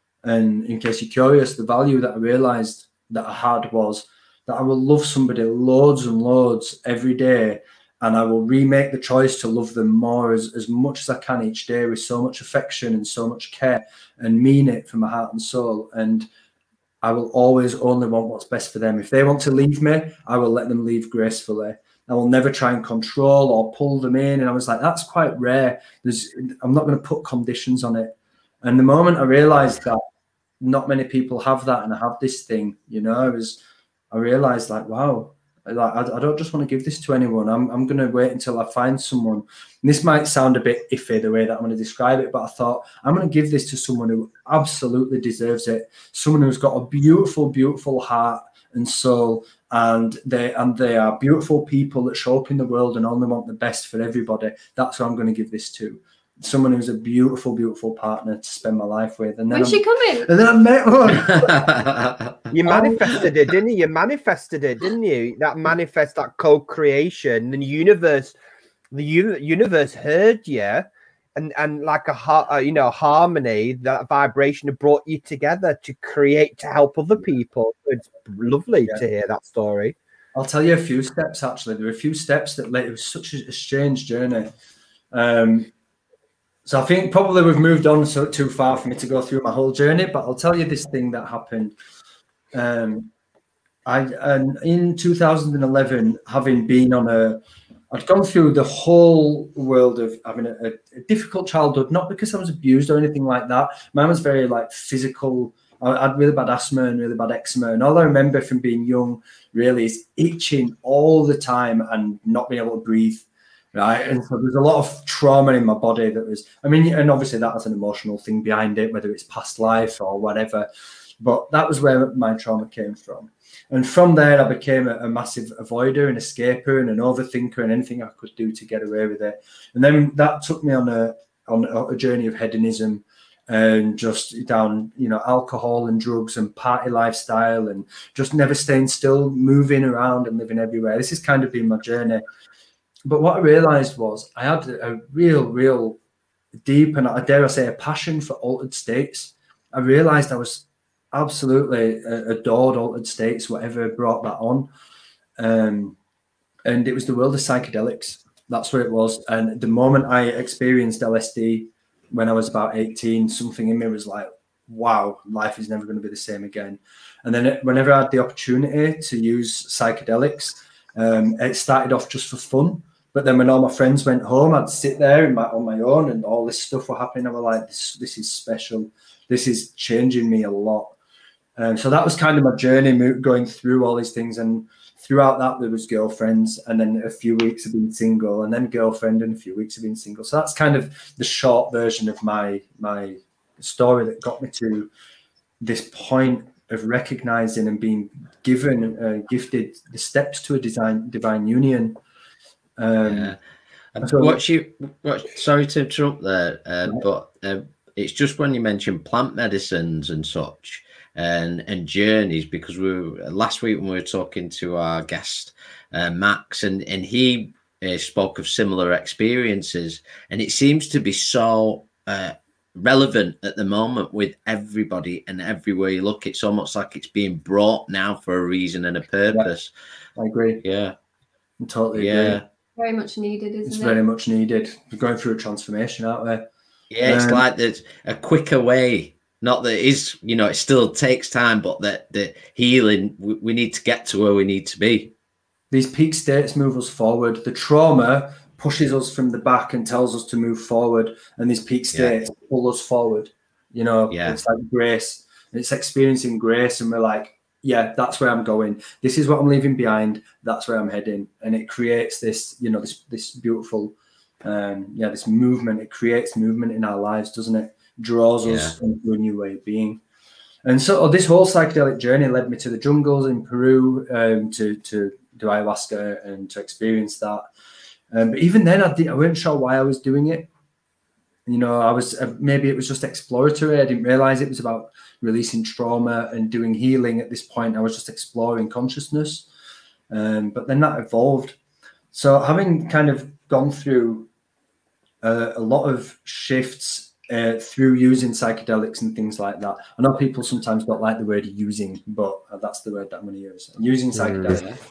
in case you're curious, the value that I realized that I had was that I will love somebody loads and loads every day, and I will remake the choice to love them more as much as I can each day, with so much affection and so much care, and mean it from my heart and soul. And I will always only want what's best for them. If they want to leave me, I will let them leave gracefully. I will never try and control or pull them in. And I was like, that's quite rare. I'm not going to put conditions on it. And the moment I realized that not many people have that, and I have this thing, I realized, like, wow, like, I don't just want to give this to anyone. I'm going to wait until I find someone. And this might sound a bit iffy the way that I'm going to describe it, but I thought I'm going to give this to someone who absolutely deserves it. Someone who's got a beautiful, beautiful heart and soul, and they are beautiful people that show up in the world and only want the best for everybody. That's who I'm going to give this to. Someone who's a beautiful, beautiful partner to spend my life with. And then When's she coming? And then I met one. You manifested it, didn't you? You manifested it, didn't you? That co-creation, and the universe heard you, and like a harmony, that vibration brought you together to create, to help other people. It's lovely to hear that story. I'll tell you a few steps, actually. There were a few steps that led. It was such a strange journey. So I think probably we've moved on too far for me to go through my whole journey, but I'll tell you this thing that happened. In 2011, having been I'd gone through the whole world of having a difficult childhood, not because I was abused or anything like that. Mine was very physical. I had really bad asthma and really bad eczema. And all I remember from being young really is itching all the time and not being able to breathe. Right. And so there's a lot of trauma in my body and obviously that has an emotional thing behind it, whether it's past life or whatever. But that was where my trauma came from. And from there, I became a massive avoider, an escaper, and an overthinker, and anything I could do to get away with it. And then that took me on a journey of hedonism, and just down, alcohol and drugs and party lifestyle, and just never staying still, moving around and living everywhere. This has kind of been my journey. But what I realized was I had a real deep, and I dare I say, a passion for altered states. I realized I was absolutely adored altered states, whatever brought that on. And it was the world of psychedelics. That's where it was. And the moment I experienced LSD, when I was about 18, something in me was like, wow, life is never going to be the same again. And then whenever I had the opportunity to use psychedelics, it started off just for fun. But then when all my friends went home, I'd sit there on my own, and all this stuff were happening. I was like, this is special. This is changing me a lot. So that was kind of my journey, going through all these things. And throughout that, there was girlfriends, and then a few weeks of being single, and then girlfriend, and a few weeks of being single. So that's kind of the short version of my story that got me to this point of recognizing and being gifted the steps to a divine union. Sorry to interrupt there, but it's just when you mentioned plant medicines and such, and journeys, because last week when we were talking to our guest Max, and he spoke of similar experiences, and it seems to be so relevant at the moment with everybody, and everywhere you look, it's almost like it's being brought now for a reason and a purpose. Yeah, I agree. Yeah, I totally agree. Very much needed, isn't it? It's very much needed. We're going through a transformation, aren't we? Yeah, it's like there's a quicker way. Not that it is, it still takes time, but that the healing, we need to get to where we need to be. These peak states move us forward. The trauma pushes us from the back and tells us to move forward. And these peak states pull us forward. It's like grace. It's experiencing grace. And we're like, yeah, that's where I'm going. This is what I'm leaving behind. That's where I'm heading. And it creates this, this beautiful, this movement. It creates movement in our lives, doesn't it? Draws us into a new way of being. And so this whole psychedelic journey led me to the jungles in Peru, to do ayahuasca and to experience that. But even then, I weren't sure why I was doing it. I was maybe it was just exploratory. I didn't realize it was about releasing trauma and doing healing at this point. I was just exploring consciousness. But then that evolved. So having kind of gone through a lot of shifts through using psychedelics and things like that. I know people sometimes don't like the word using, but that's the word that I'm going to use. Using psychedelics.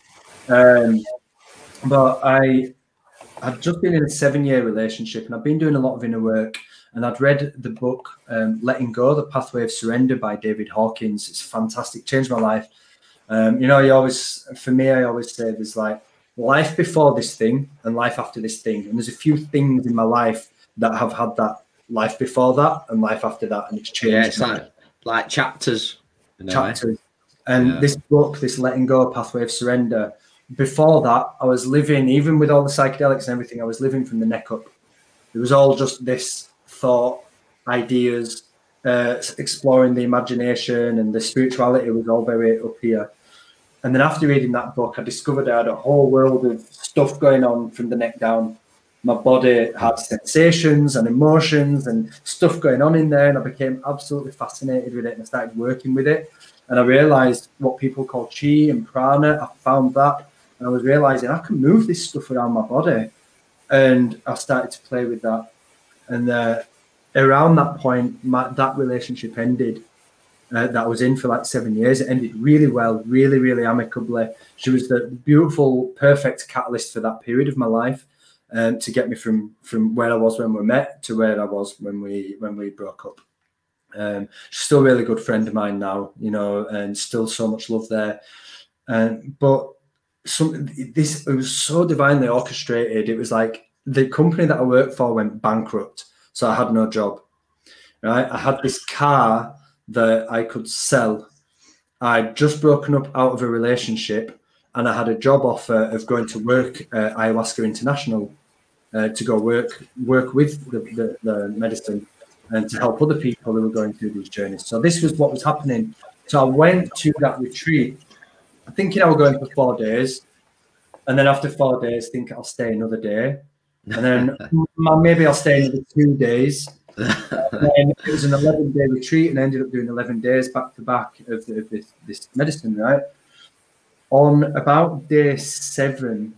But I've just been in a 7-year relationship, and I've been doing a lot of inner work. And I'd read the book Letting Go, The Pathway of Surrender by David Hawkins. It's fantastic, changed my life. I always say there's like life before this thing and life after this thing. And there's a few things in my life that have had that life before that and life after that, and it's changed. Yeah, it's like chapters. Chapters. And this book, this Letting Go, Pathway of Surrender, before that, I was living, even with all the psychedelics and everything, I was living from the neck up. It was all just this thought, ideas, exploring the imagination, and the spirituality was all very up here. And then after reading that book, I discovered I had a whole world of stuff going on from the neck down. My body had sensations and emotions and stuff going on in there, and I became absolutely fascinated with it, and I started working with it. And I realized what people call chi and prana. I found that, and I was realizing I can move this stuff around my body, and I started to play with that. And around that point, that relationship ended. That I was in for like 7 years. It ended really well, really, really amicably. She was the beautiful, perfect catalyst for that period of my life. To get me from where I was when we met to where I was when we broke up. She's still a really good friend of mine now, and still so much love there. But it was so divinely orchestrated. It was like the company that I worked for went bankrupt, so I had no job. Right, I had this car that I could sell. I'd just broken up out of a relationship, and I had a job offer of going to work at Ayahuasca International to go work with the medicine and to help other people who were going through these journeys. So this was what was happening So I went to that retreat thinking I was going for 4 days. And then after 4 days, think I'll stay another day. And then maybe I'll stay another 2 days. And then it was an 11-day retreat, and I ended up doing 11 days back to back of this medicine, right? On about day 7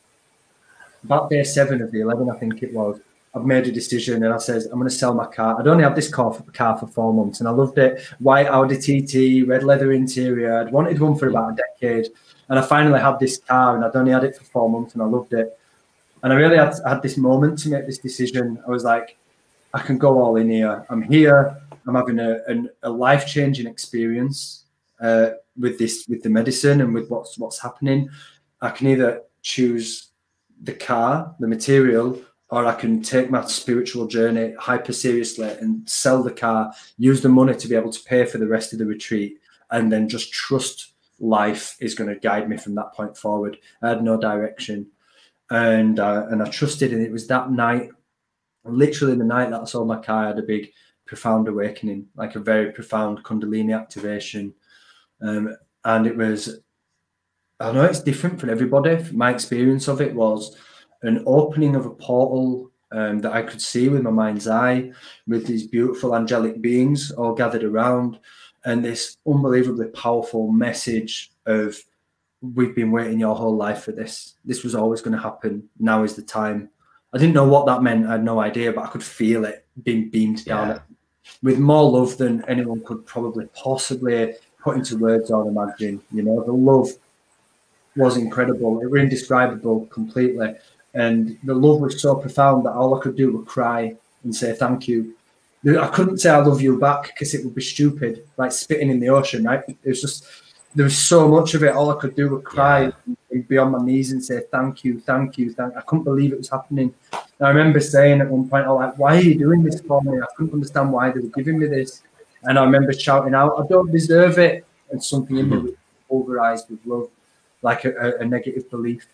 of the 11, I think it was, I've made a decision, and I says, I'm going to sell my car. I'd only had this car for 4 months, and I loved it. White Audi TT, red leather interior. I'd wanted one for about a decade, and I finally had this car, and I'd only had it for 4 months, and I loved it. And I really had this moment to make this decision. I was like, I can go all in here. I'm here. I'm having a life-changing experience with the medicine and with what's happening. I can either choose the car, the material, or I can take my spiritual journey hyper seriously and sell the car, use the money to be able to pay for the rest of the retreat, and then just trust life is going to guide me from that point forward. I had no direction, and I trusted, and it was that night, literally the night that I sold my car, I had a big, profound awakening, like a very profound Kundalini activation, and it was, I know it's different for everybody. My experience of it was an opening of a portal that I could see with my mind's eye, with these beautiful angelic beings all gathered around, and this unbelievably powerful message of, we've been waiting your whole life for this. This was always going to happen. Now is the time. I didn't know what that meant. I had no idea, but I could feel it being beamed down at me with more love than anyone could probably possibly put into words or imagine. You know, the love was incredible. It was indescribable completely. And the love was so profound that all I could do was cry and say thank you. I couldn't say I love you back because it would be stupid, like spitting in the ocean, right? It was just, there was so much of it. All I could do was cry and be on my knees and say thank you, thank you, thank you. I couldn't believe it was happening. And I remember saying at one point, I was like, why are you doing this for me? I couldn't understand why they were giving me this. And I remember shouting out, I don't deserve it. And something in me was pulverized with love, like a negative belief.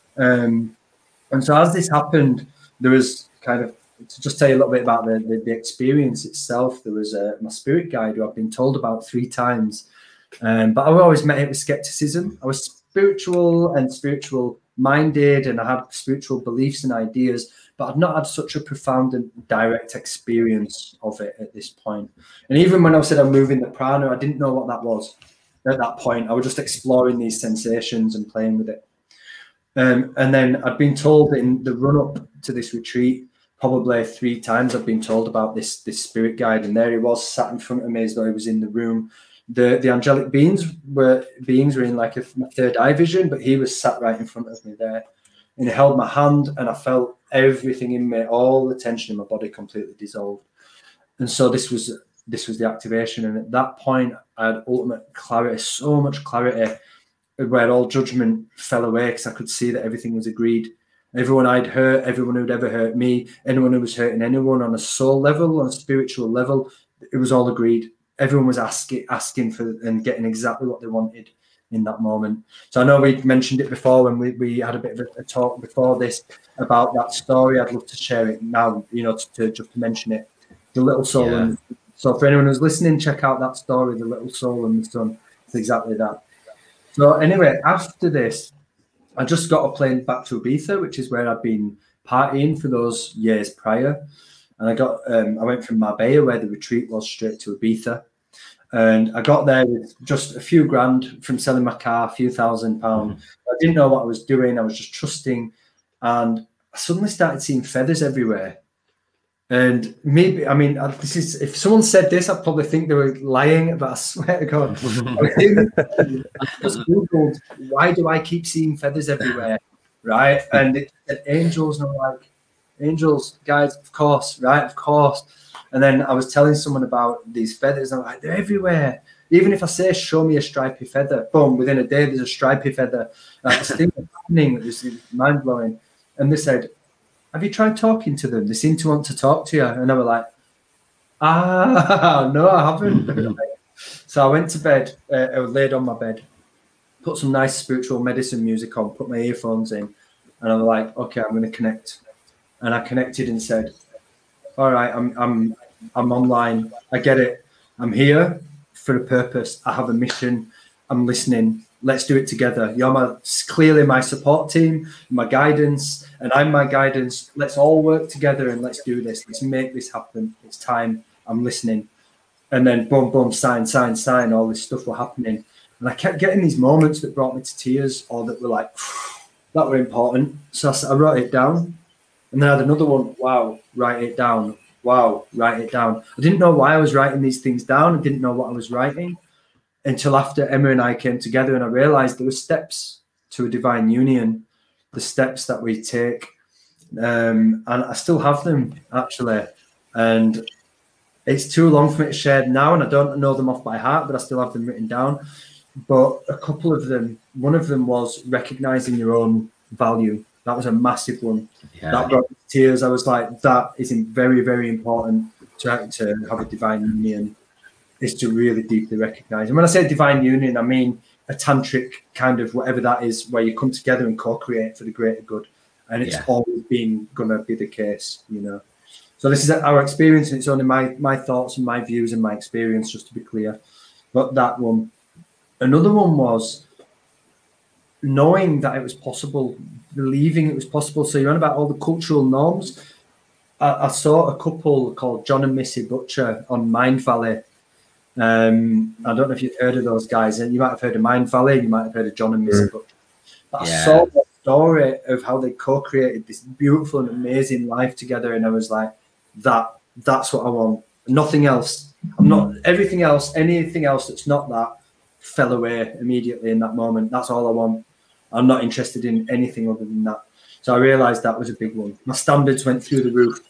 And so as this happened, there was kind of, to just tell you a little bit about the experience itself, there was my spirit guide who I've been told about 3 times. But I always met it with skepticism. I was spiritual minded, and I had spiritual beliefs and ideas, but I'd not had such a profound and direct experience of it at this point. And even when I said I'm moving the prana, I didn't know what that was at that point. I was just exploring these sensations and playing with it. And then I'd been told in the run-up to this retreat, probably 3 times I've been told about this spirit guide, and there he was sat in front of me as though he was in the room. The angelic beings were in like my third eye vision, but he was sat right in front of me there, and he held my hand, and I felt everything in me, all the tension in my body completely dissolved. And so this was the activation, and at that point I had ultimate clarity, so much clarity, where all judgment fell away, because I could see that everything was agreed. Everyone I'd hurt, everyone who'd ever hurt me, anyone who was hurting anyone on a soul level, on a spiritual level, it was all agreed. Everyone was asking for and getting exactly what they wanted in that moment. So I know we mentioned it before when we had a bit of a talk before this about that story. I'd love to share it now, you know, to just to mention it. The Little Soul. Yeah. And so for anyone who's listening, check out that story, The Little Soul and the Sun. It's exactly that. So anyway, after this, I just got a plane back to Ibiza, which is where I'd been partying for those years prior. And I went from Marbella, where the retreat was, straight to Ibiza. And I got there with just a few grand from selling my car, a few £1,000. I didn't know what I was doing. I was just trusting. And I suddenly started seeing feathers everywhere. And maybe, I mean, if someone said this, I'd probably think they were lying, but I swear to God, I just Googled, why do I keep seeing feathers everywhere, right? And it said angels, and I'm like, angels, guys, of course, right, of course. And then I was telling someone about these feathers, and I'm like, they're everywhere. Even if I say, show me a stripy feather, boom, within a day, there's a stripy feather. This thing was happening, it was mind-blowing. And they said, have you tried talking to them? They seem to want to talk to you. And I was like, no, I haven't. So I went to bed. I was laid on my bed, put some nice spiritual medicine music on, put my earphones in, and I was like, okay, I'm going to connect. And I connected and said, all right, I'm online. I get it. I'm here for a purpose. I have a mission. I'm listening. Let's do it together. You're clearly my support team, my guidance, and I'm my guidance. Let's all work together and let's do this. Let's make this happen. It's time. I'm listening. And then boom, boom, sign. All this stuff were happening. And I kept getting these moments that brought me to tears, or that were like, that were important. So I wrote it down. And then I had another one. Wow, write it down. Wow, write it down. I didn't know why I was writing these things down. I didn't know what I was writing until after Emma and I came together, and I realized there were steps to a divine union, the steps that we take. And I still have them, actually. And it's too long for me to share now, and I don't know them off by heart, but I still have them written down. But a couple of them, one of them was recognizing your own value. That was a massive one. Yeah. That brought me to tears. I was like, that is very, very important to have a divine union, is to really deeply recognize. And when I say divine union, I mean a tantric kind of whatever that is, where you come together and co-create for the greater good. And it's always been going to be the case, you know. So this is our experience, and it's only my thoughts and my views and my experience, just to be clear. But that one. Another one was knowing that it was possible, believing it was possible. So you're on about all the cultural norms. I saw a couple called John and Missy Butcher on Mindvalley. I don't know if you've heard of those guys. You might have heard of Mindvalley, you might have heard of John and Missy Butcher. But I saw the story of how they co-created this beautiful and amazing life together, and I was like, that's what I want. Nothing else. I'm not everything else, anything else that's not that fell away immediately in that moment. That's all I want. I'm not interested in anything other than that. So I realized that was a big one. My standards went through the roof.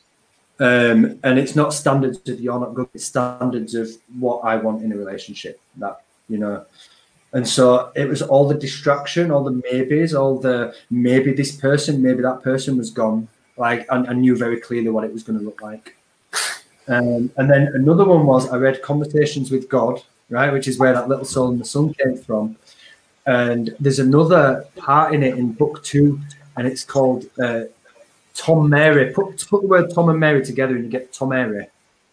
And it's not standards of you're not good, it's standards of what I want in a relationship, that, you know. And so it was all the distraction, all the maybes, all the maybe this person, maybe that person was gone. Like I knew very clearly what it was going to look like. And then another one was I read Conversations with God, right, which is where that little soul in the sun came from. And there's another part in it in book 2, and it's called Tom Mary. Put the word Tom and Mary together and you get Tomary,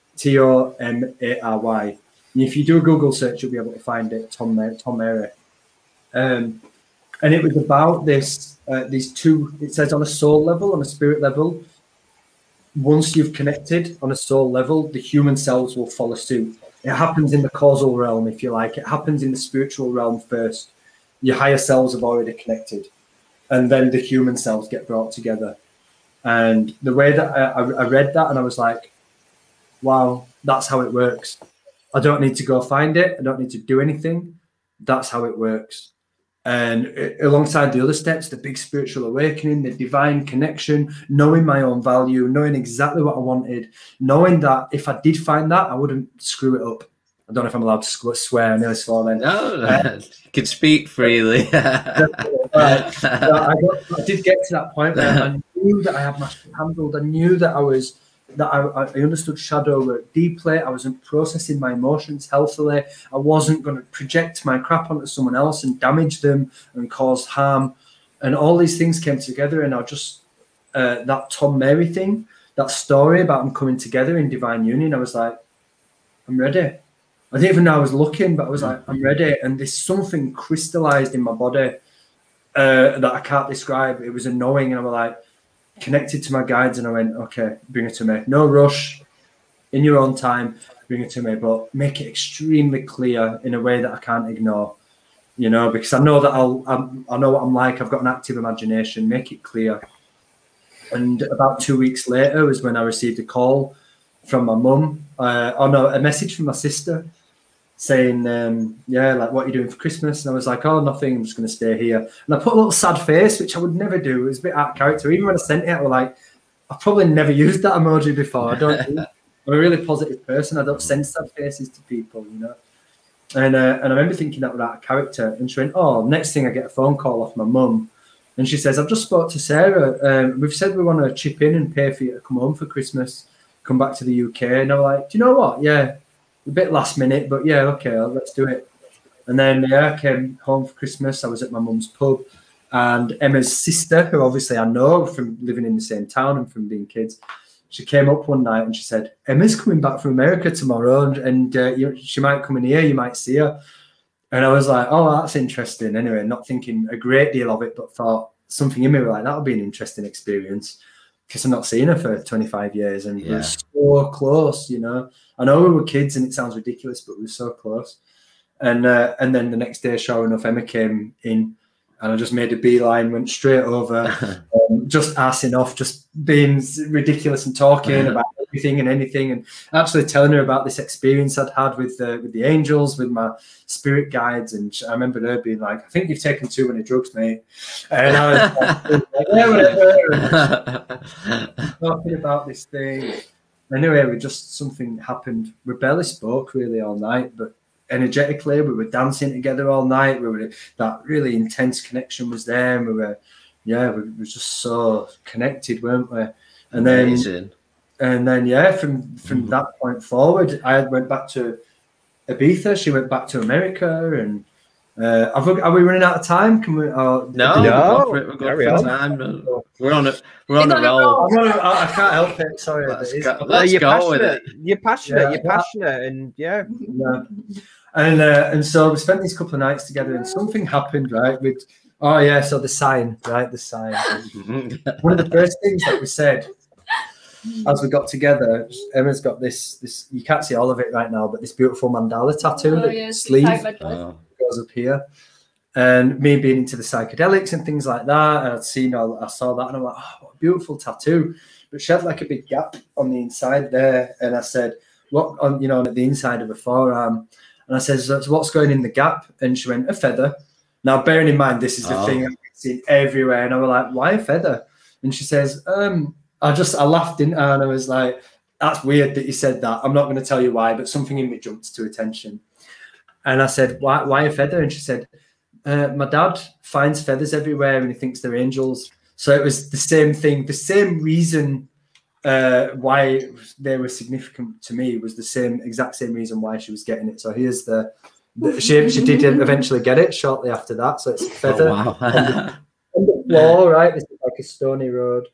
Tomary. And if you do a Google search, you'll be able to find it, Tom Mary. And it was about this, these two, it says on a soul level, on a spirit level, once you've connected on a soul level, the human selves will follow suit. It happens in the causal realm, if you like. It happens in the spiritual realm first. Your higher selves have already connected. And then the human selves get brought together. And the way that I read that, and I was like, wow, that's how it works. I don't need to go find it. I don't need to do anything. That's how it works. And alongside the other steps, the big spiritual awakening, the divine connection, knowing my own value, knowing exactly what I wanted, knowing that if I did find that, I wouldn't screw it up. I don't know if I'm allowed to swear. I nearly swore then. No, you can speak freely. I did get to that point where I knew that I had my shit handled. I knew that I understood shadow work deeply. I wasn't processing my emotions healthily. I wasn't going to project my crap onto someone else and damage them and cause harm. And all these things came together, and I just that Tom Mary thing, that story about them coming together in divine union, I was like, I'm ready. I didn't even know I was looking, but I was like, I'm ready. And there's something crystallized in my body that I can't describe. It was a knowing, and I was like, connected to my guides, and I went, okay, bring it to me. No rush, in your own time, bring it to me, but make it extremely clear in a way that I can't ignore, you know, because I know that I know what I'm like. I've got an active imagination. Make it clear. And about 2 weeks later was when I received a call from my mum, a message from my sister saying, like, what are you doing for Christmas? And I was like, oh, nothing, I'm just going to stay here. And I put a little sad face, which I would never do. It was a bit out of character. Even when I sent it, I was like, I've probably never used that emoji before. I'm a really positive person. I don't send sad faces to people, you know. And I remember thinking that was out of character. And she went, oh, next thing I get a phone call off my mum. And she says, I've just spoke to Sarah. We've said we want to chip in and pay for you to come home for Christmas, come back to the UK. And I'm like, do you know what? Yeah. A bit last minute, but yeah, okay, let's do it. And then I came home for Christmas. I was at my mum's pub, and Emma's sister, who obviously I know from living in the same town and from being kids, she came up one night and she said, Emma's coming back from America tomorrow, and she might come in here, you might see her. And I was like, oh, that's interesting. Anyway, not thinking a great deal of it, but thought something in me was like, that'll be an interesting experience, because I'm not seeing her for 25 years and we're so close, you know. I know we were kids and it sounds ridiculous, but we were so close. And then the next day, sure enough, Emma came in and I just made a beeline, went straight over, just assing off, just being ridiculous and talking about everything and anything, and actually telling her about this experience I'd had with the angels, with my spirit guides. And I remember her being like, I think you've taken too many drugs, mate. And I was like, yeah, whatever. Talking about this thing. Anyway, something happened. We barely spoke really all night, but energetically we were dancing together all night. That really intense connection was there, and we were just so connected, weren't we? And Amazing. From that point forward, I went back to Ibiza, she went back to America, and are we running out of time? Can we? No, we're going for time. We're on a roll. I can't help it. Sorry, let's go with it. You're passionate. And yeah. And so we spent these couple of nights together, and something happened, right? So the sign, right? The sign. One of the first things that we said as we got together, Emma's got this. You can't see all of it right now, but this beautiful mandala tattoo, sleeve goes up here. And me being into the psychedelics and things like that, and I saw that, and I'm like, oh, what a beautiful tattoo. But she had like a big gap on the inside there, and I said, what on at the inside of her forearm? And I said, so what's going in the gap? And she went, a feather. Now, bearing in mind, this is the thing I've seen everywhere, and I was like, why a feather? And she says, I laughed, didn't I? And I was like, that's weird that you said that. I'm not going to tell you why, but something in me jumped to attention. And I said, why a feather? And she said, my dad finds feathers everywhere and he thinks they're angels. So it was the same thing. The same reason why they were significant to me was the exact same reason why she was getting it. So here's she did eventually get it shortly after that. So it's a feather on the floor, right? This is like a stony road.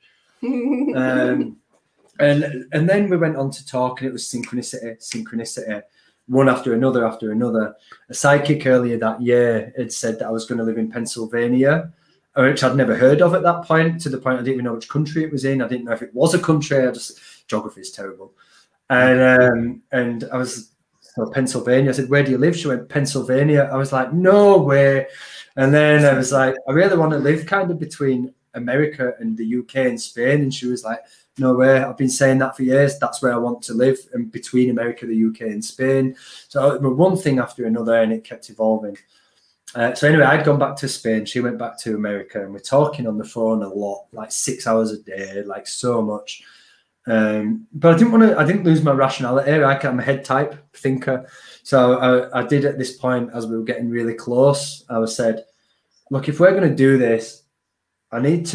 And then we went on to talk, and it was synchronicity. One after another. A psychic earlier that year had said that I was going to live in Pennsylvania, which I'd never heard of at that point, to the point I didn't even know which country it was in. I didn't know if it was a country. Geography is terrible. And I was, Pennsylvania. I said, where do you live? She went, Pennsylvania. I was like, no way. And then I was like, I really want to live kind of between America and the UK and Spain. And she was like, no way, I've been saying that for years. That's where I want to live, and between America, the UK, and Spain. So one thing after another, and it kept evolving. So anyway, I'd gone back to Spain. She went back to America, and we're talking on the phone a lot, like 6 hours a day, like so much. But I didn't lose my rationality. I'm a head type thinker. So I did at this point, as we were getting really close, I said, look, if we're going to do this, I need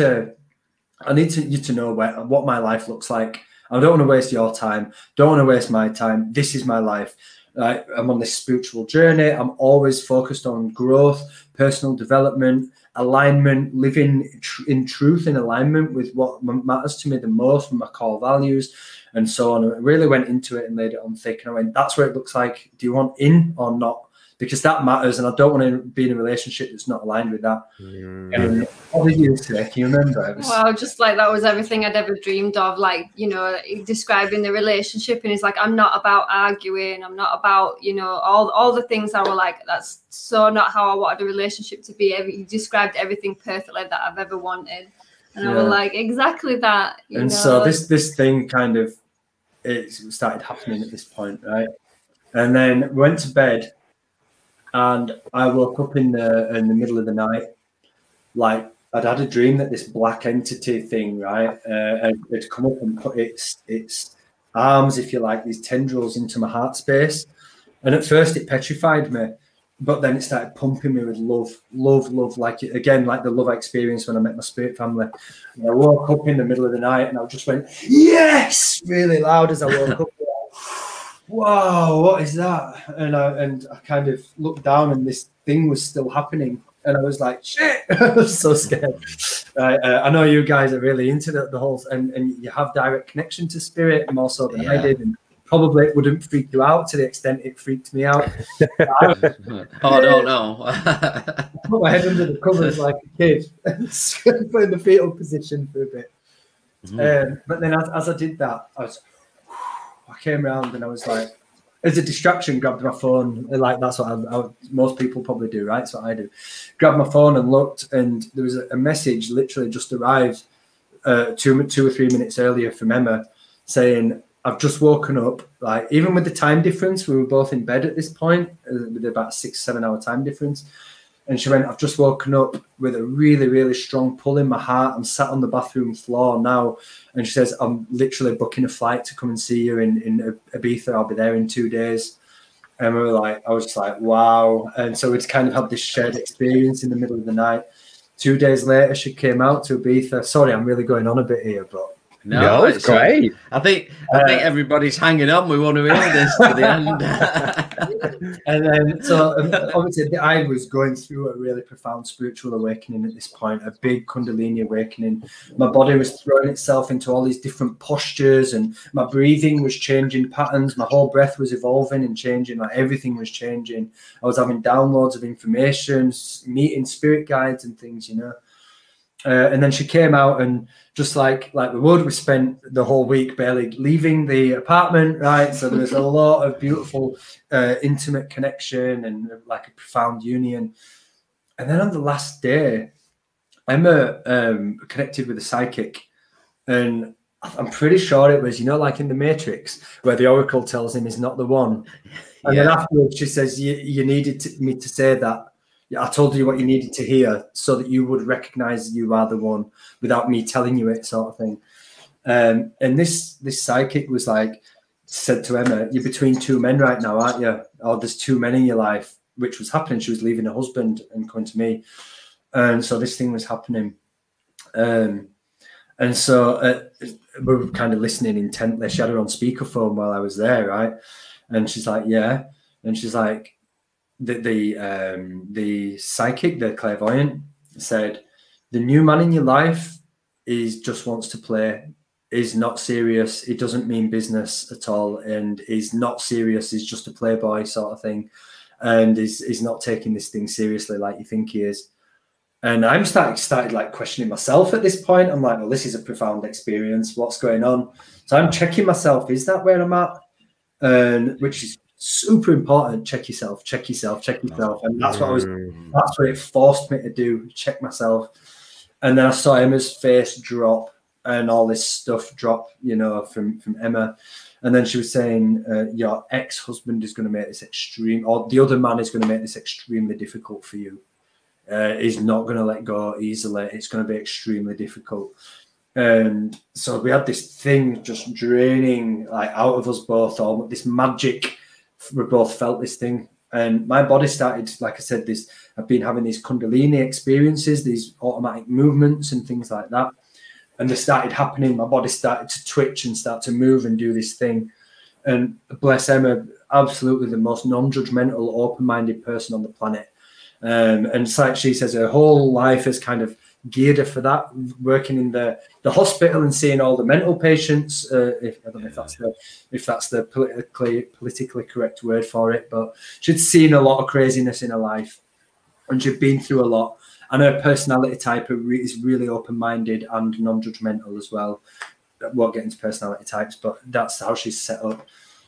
you to know what my life looks like. I don't want to waste your time. Don't want to waste my time. This is my life. I'm on this spiritual journey. I'm always focused on growth, personal development, alignment, living in truth, in alignment with what matters to me the most, from my core values, and so on. I really went into it and laid it on thick. And I went, that's what it looks like. Do you want in or not? Because that matters, and I don't want to be in a relationship that's not aligned with that. And what did you say? Can you remember? Wow, just like that was everything I'd ever dreamed of. Like, describing the relationship, and it's like, I'm not about arguing. I'm not about, all the things I were like, that's so not how I wanted a relationship to be. You described everything perfectly that I've ever wanted, and I was like, exactly that. So this thing kind of it started happening at this point, right? And then we went to bed. And I woke up in the middle of the night, like I'd had a dream that this black entity thing, right, had come up and put its arms, if you like, these tendrils into my heart space. And at first it petrified me, but then it started pumping me with love, like the love I experienced when I met my spirit family. And I woke up in the middle of the night, and I just went, yes, really loud as I woke up. Wow, what is that? And I kind of looked down, and this thing was still happening. And I was like, shit, I was so scared. I know you guys are really into the whole, and you have direct connection to spirit more so than I did. And probably it wouldn't freak you out to the extent it freaked me out. I don't know. I put my head under the covers like a kid, put in the fetal position for a bit. But then as I did that, I came around and I was like, as a distraction, grabbed my phone. Like that's what most people probably do, right? That's what I do. Grabbed my phone and looked, and there was a message literally just arrived 2 or 3 minutes earlier from Emma saying, I've just woken up. Like, even with the time difference, we were both in bed at this point, with about a 6-7 hour time difference. And she went, I've just woken up with a really, really strong pull in my heart. I'm sat on the bathroom floor now. And she says, I'm literally booking a flight to come and see you in Ibiza. I'll be there in 2 days. And we were like, I was just like, wow. And so we'd kind of had this shared experience in the middle of the night. 2 days later, she came out to Ibiza. Sorry, I'm really going on a bit here, but. No, it's great. I think everybody's hanging on. We want to hear this to the end. And then, so obviously, I was going through a really profound spiritual awakening at this point, a big Kundalini awakening. My body was throwing itself into all these different postures, and my breathing was changing patterns. My whole breath was evolving and changing. Like, everything was changing. I was having downloads of information, meeting spirit guides and things, you know. And then she came out, and just like we would, we spent the whole week barely leaving the apartment, right? So there was a lot of beautiful, intimate connection and like a profound union. And then on the last day, Emma connected with a psychic, and I'm pretty sure it was, you know, like in the Matrix, where the Oracle tells him he's not the one. And then afterwards, she says, "You needed me to say that. I told you what you needed to hear so that you would recognize you are the one without me telling you it," sort of thing. And this psychic was like, said to Emma, "You're between two men right now, aren't you? Or there's two men in your life," which was happening. She was leaving her husband and coming to me. And so this thing was happening. And so we were kind of listening intently. She had her on speakerphone while I was there, right? And she's like, "Yeah." And she's like, the psychic, the clairvoyant, said, "The new man in your life just wants to play, is not serious, it doesn't mean business at all, and is not serious, is just a playboy sort of thing, and is not taking this thing seriously like you think he is." And I'm started like questioning myself at this point. I'm like, well, this is a profound experience. What's going on? So I'm checking myself. Is that where I'm at? And which is super important. Check yourself. And that's what it forced me to do, check myself. And then I saw Emma's face drop and all this stuff drop, you know, from Emma. And then she was saying, your ex-husband is going to make this extreme, or the other man is going to make this extremely difficult for you. He's not going to let go easily. It's going to be extremely difficult. And so we had this thing just draining like out of us both, all this magic. We both felt this thing, and my body started, like I said, I've been having these Kundalini experiences, these automatic movements and things like that, and they started happening. My body started to twitch and start to move and do this thing. And bless Emma, absolutely the most non-judgmental, open-minded person on the planet. And it's like she says, her whole life has kind of geared her for that, working in the hospital and seeing all the mental patients. I don't know if that's the politically correct word for it, but she'd seen a lot of craziness in her life, and she'd been through a lot. And her personality type is really open-minded and non-judgmental as well. I won't get into personality types, but that's how she's set up.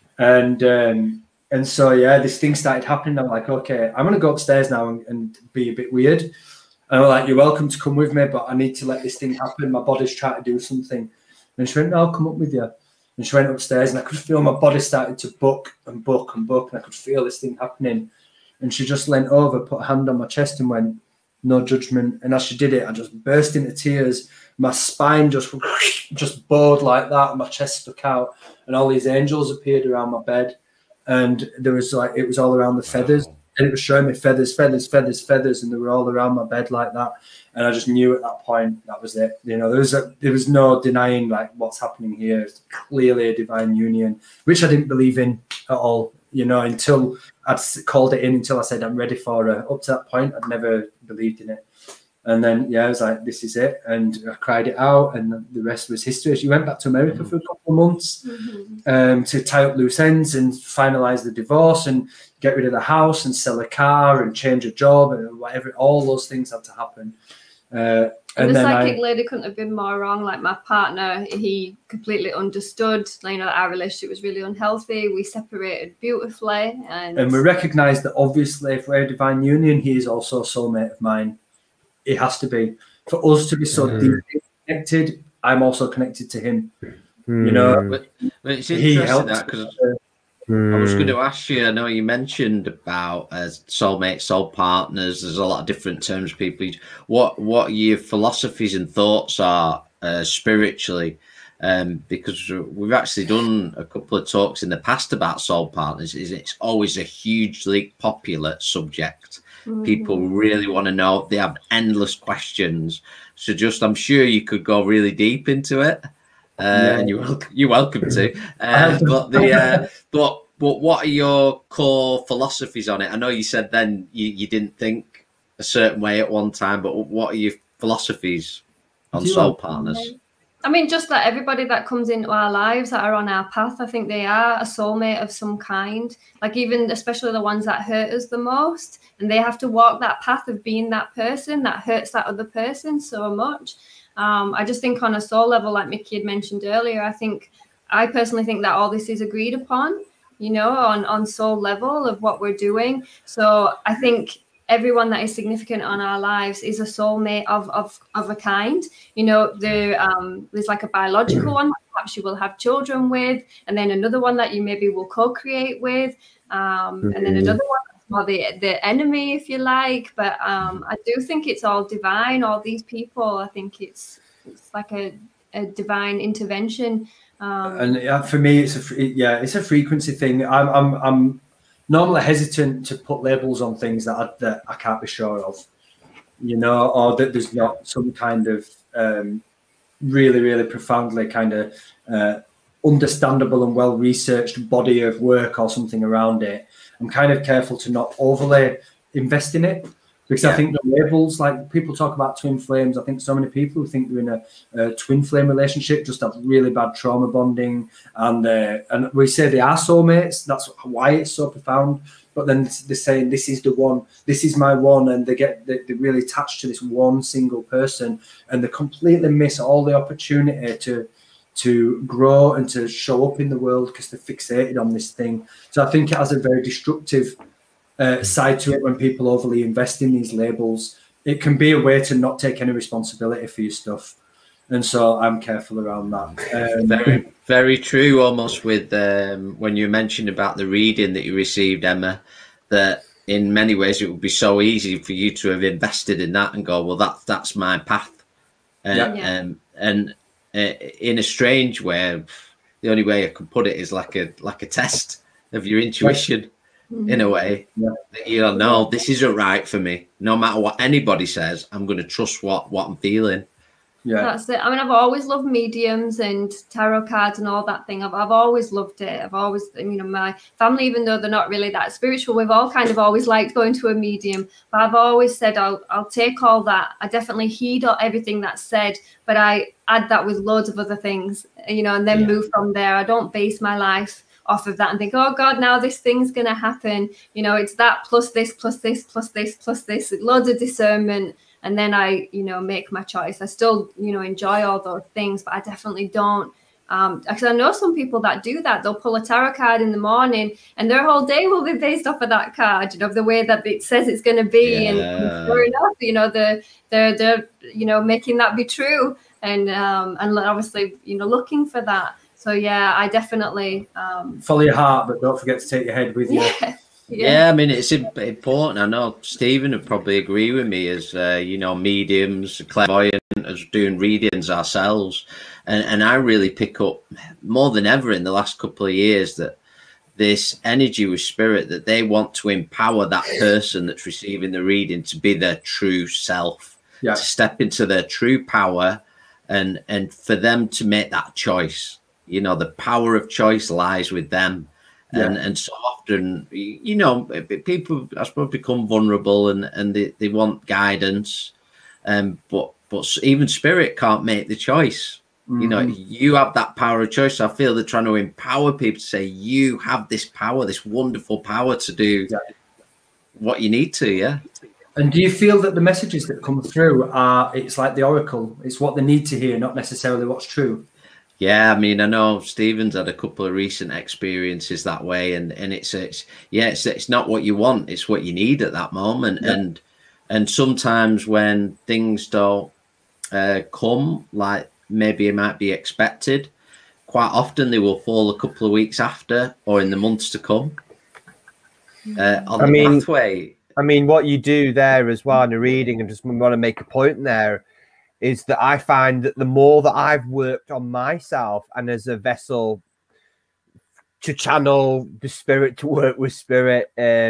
And so, yeah, this thing started happening. I'm like, okay, I'm going to go upstairs now and be a bit weird. And I'm like, you're welcome to come with me, but I need to let this thing happen. My body's trying to do something. And she went, no, I'll come up with you. And she went upstairs, and I could feel my body started to buck and buck and buck, and I could feel this thing happening. And she just leant over, put a hand on my chest and went, no judgment. And as she did it, I just burst into tears. My spine just bowed like that, and my chest stuck out, and all these angels appeared around my bed. And there was like, it was all around the feathers. and it was showing me feathers, and they were all around my bed like that. And I just knew at that point that was it. You know, there was no denying like what's happening here. It's clearly a divine union, which I didn't believe in at all. You know, until I'd called it in, until I said I'm ready for her. Up to that point, I'd never believed in it. And then, I was like, this is it. And I cried it out, and the rest was history. She went back to America for a couple of months to tie up loose ends and finalize the divorce and get rid of the house and sell a car and change a job and whatever. All those things had to happen. And the psychic lady couldn't have been more wrong. Like my partner, he completely understood, you know, that our relationship was really unhealthy. We separated beautifully. And we recognised that obviously if we're a divine union, he is also a soulmate of mine. It has to be. For us to be so deeply connected, I'm also connected to him. You know, but it's interesting that because I was going to ask you, I know you mentioned about soulmates, soul partners. There's a lot of different terms people use. What your philosophies and thoughts are spiritually, because we've actually done a couple of talks in the past about soul partners. It's always a hugely popular subject. People really want to know. They have endless questions. So I'm sure you could go really deep into it. And you're welcome to. But what are your core philosophies on it? I know you said then you didn't think a certain way at one time, but what are your philosophies on soul partners? I mean, just that everybody that comes into our lives that are on our path, I think they are a soulmate of some kind. Like even especially the ones that hurt us the most, and they have to walk that path of being that person that hurts that other person so much. I just think on a soul level, like Mickey had mentioned earlier, I personally think that all this is agreed upon, you know, on soul level of what we're doing. So I think everyone that is significant on our lives is a soulmate of a kind. You know, there's like a biological one that perhaps you will have children with, and then another one that you maybe will co-create with, and then another one or the enemy, if you like. But I do think it's all divine. All these people, I think it's like a divine intervention. And for me, it's a frequency thing. I'm normally hesitant to put labels on things that I can't be sure of, you know, or that there's not some kind of really, really profoundly kind of understandable and well-researched body of work or something around it. I'm kind of careful to not overly invest in it, because I think the labels, like people talk about twin flames. I think so many people who think they're in a twin flame relationship just have really bad trauma bonding, and we say they are soulmates. That's why it's so profound. But then they're saying this is the one, this is my one, and they're really attached to this one single person, and they completely miss all the opportunity to grow and to show up in the world because they're fixated on this thing. So I think it has a very destructive side to it when people overly invest in these labels. It can be a way to not take any responsibility for your stuff, and so I'm careful around that. Very, very true. Almost with when you mentioned about the reading that you received, Emma, that in many ways it would be so easy for you to have invested in that and go, well, that's my path, and in a strange way, the only way I could put it is like a test of your intuition. In a way, you don't know, this isn't right for me. No matter what anybody says, I'm going to trust what I'm feeling. Yeah, that's it. I mean, I've always loved mediums and tarot cards and all that thing. I've always loved it. I've always, you know, my family, even though they're not really that spiritual, we've all kind of always liked going to a medium. But I've always said I'll take all that. I definitely heed everything that's said, but I add that with loads of other things, you know, and then move from there. I don't base my life off of that and think, oh God, now this thing's going to happen. You know, it's that plus this, plus this, plus this, plus this, loads of discernment. And then I, you know, make my choice. I still, you know, enjoy all those things, but I definitely don't. Because I know some people that do that. They'll pull a tarot card in the morning and their whole day will be based off of that card, you know, the way that it says it's going to be. And sure enough, you know, they're you know, making that be true. And obviously, you know, looking for that. So yeah, I definitely follow your heart, but don't forget to take your head with you. Yeah, I mean, it's important. I know Stephen would probably agree with me as, you know, mediums, clairvoyant, as doing readings ourselves. And I really pick up more than ever in the last couple of years that this energy with spirit that they want to empower that person that's receiving the reading to be their true self, to step into their true power, and for them to make that choice. You know, the power of choice lies with them. And so often, you know, people, I suppose, become vulnerable and they want guidance. But even spirit can't make the choice. You know, you have that power of choice. I feel they're trying to empower people to say, you have this power, this wonderful power to do what you need to. Yeah. And do you feel that the messages that come through it's like the oracle, it's what they need to hear, not necessarily what's true? Yeah, I mean, I know Stephen's had a couple of recent experiences that way, and it's not what you want, it's what you need at that moment. And sometimes when things don't come like maybe it might be expected, quite often they will fall a couple of weeks after or in the months to come on the pathway. I mean, what you do there as well in the reading, and just want to make a point there, is that I find that the more that I've worked on myself and as a vessel to channel the spirit, to work with spirit,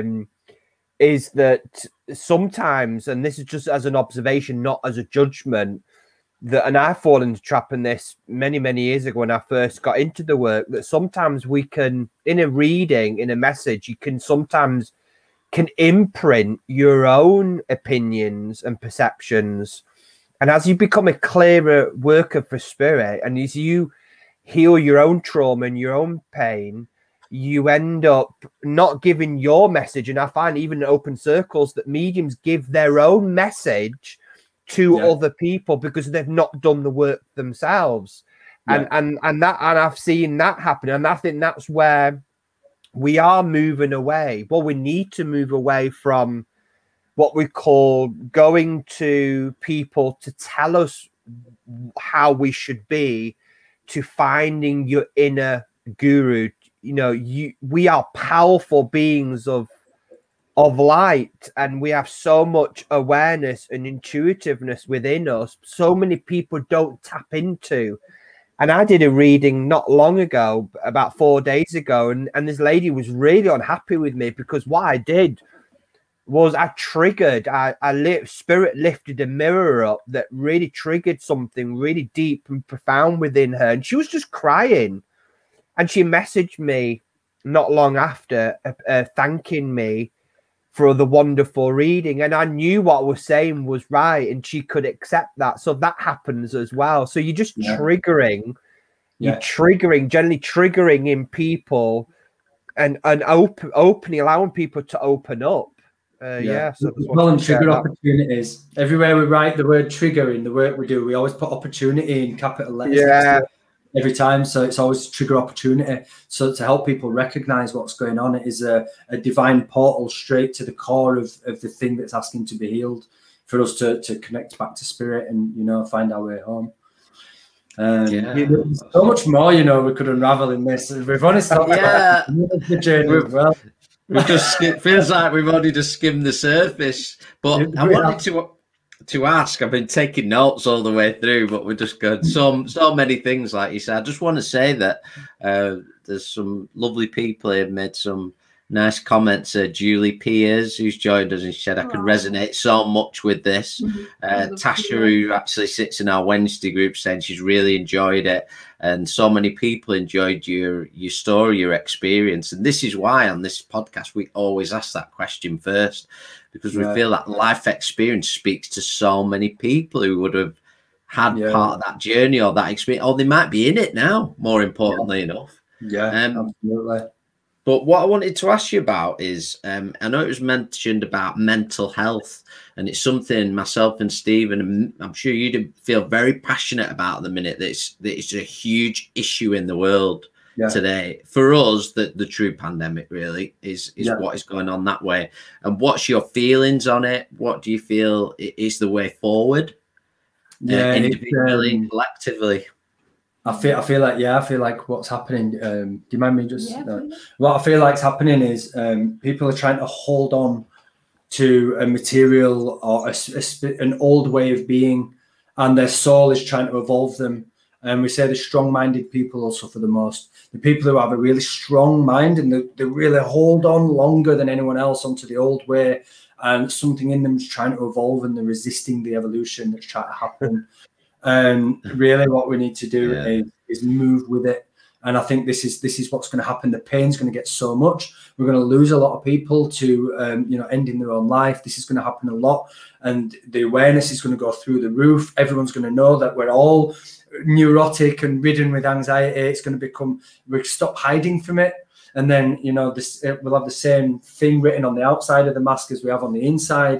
is that sometimes, and this is just as an observation, not as a judgment, that, and I've fallen into trap in this many, many years ago when I first got into the work, that sometimes we can, in a reading, in a message, you can sometimes can imprint your own opinions and perceptions. And as you become a clearer worker for spirit, and as you heal your own trauma and your own pain, you end up not giving your message. And I find even in open circles that mediums give their own message to other people because they've not done the work themselves. And I've seen that happen. And I think that's where we are moving away. Well, we need to move away from what we call going to people to tell us how we should be, to finding your inner guru. You know, we are powerful beings of light, and we have so much awareness and intuitiveness within us. So many people don't tap into. And I did a reading not long ago, about 4 days ago, and this lady was really unhappy with me because what I did was I triggered, spirit lifted a mirror up that really triggered something really deep and profound within her. And she was just crying. And she messaged me not long after, thanking me for the wonderful reading. And I knew what I was saying was right, and she could accept that. So that happens as well. So you're just triggering, generally triggering in people and openly allowing people to open up. So well, trigger opportunities. Everywhere we write the word trigger in the work we do, we always put opportunity in capital letters every time. So it's always trigger opportunity. So to help people recognize what's going on, it is a divine portal straight to the core of the thing that's asking to be healed, for us to connect back to spirit and, you know, find our way home. There's so much more, you know, we could unravel in this. We've only started the journey as well. It feels like we've only just skimmed the surface. But I wanted to ask, I've been taking notes all the way through, but we're just going so many things, like you said. I just want to say that there's some lovely people here made some nice comments. Julie Piers, who's joined us, and she said, I can resonate so much with this. Tasha, who actually sits in our Wednesday group, saying she's really enjoyed it. And so many people enjoyed your story, your experience. And this is why on this podcast, we always ask that question first, because we feel that life experience speaks to so many people who would have had part of that journey or that experience, or they might be in it now, more importantly enough. Absolutely. But what I wanted to ask you about is, I know it was mentioned about mental health, and it's something myself and Stephen, and I'm sure you feel very passionate about at the minute, that it's a huge issue in the world today. For us, the true pandemic really is what is going on that way. And what's your feelings on it? What do you feel is the way forward? Individually, collectively? I feel like what's happening. Do you mind me just? What I feel like is happening is people are trying to hold on to a material or an old way of being, and their soul is trying to evolve them And we say the strong-minded people will suffer the most. The people who have a really strong mind and they really hold on longer than anyone else onto the old way, and something in them is trying to evolve and they're resisting the evolution that's trying to happen. And really what we need to do is move with it. And I think this is what's going to happen. The pain's going to get so much. We're going to lose a lot of people to, ending their own life. This is going to happen a lot. And the awareness is going to go through the roof. Everyone's going to know that we're all neurotic and ridden with anxiety. It's going to become, we stop hiding from it. And then, we'll have the same thing written on the outside of the mask as we have on the inside.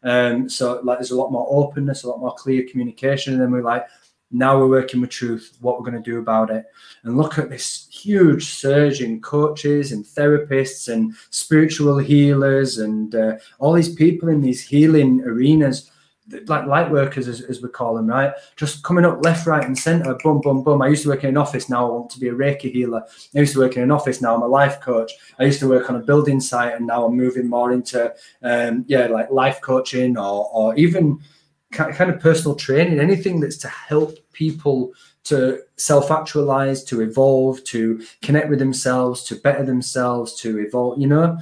So like there's a lot more openness, a lot more clear communication. And then we're like, now we're working with truth, what we're going to do about it. And look at this huge surge in coaches and therapists and spiritual healers and all these people in these healing arenas, like light workers, as we call them, right? Just coming up left, right, and center, boom, boom, boom. I used to work in an office. Now I want to be a Reiki healer. I used to work in an office. Now I'm a life coach. I used to work on a building site, and now I'm moving more into, like life coaching or even kind of personal training, anything that's to help people to self-actualize, to evolve, to connect with themselves, to better themselves, to evolve,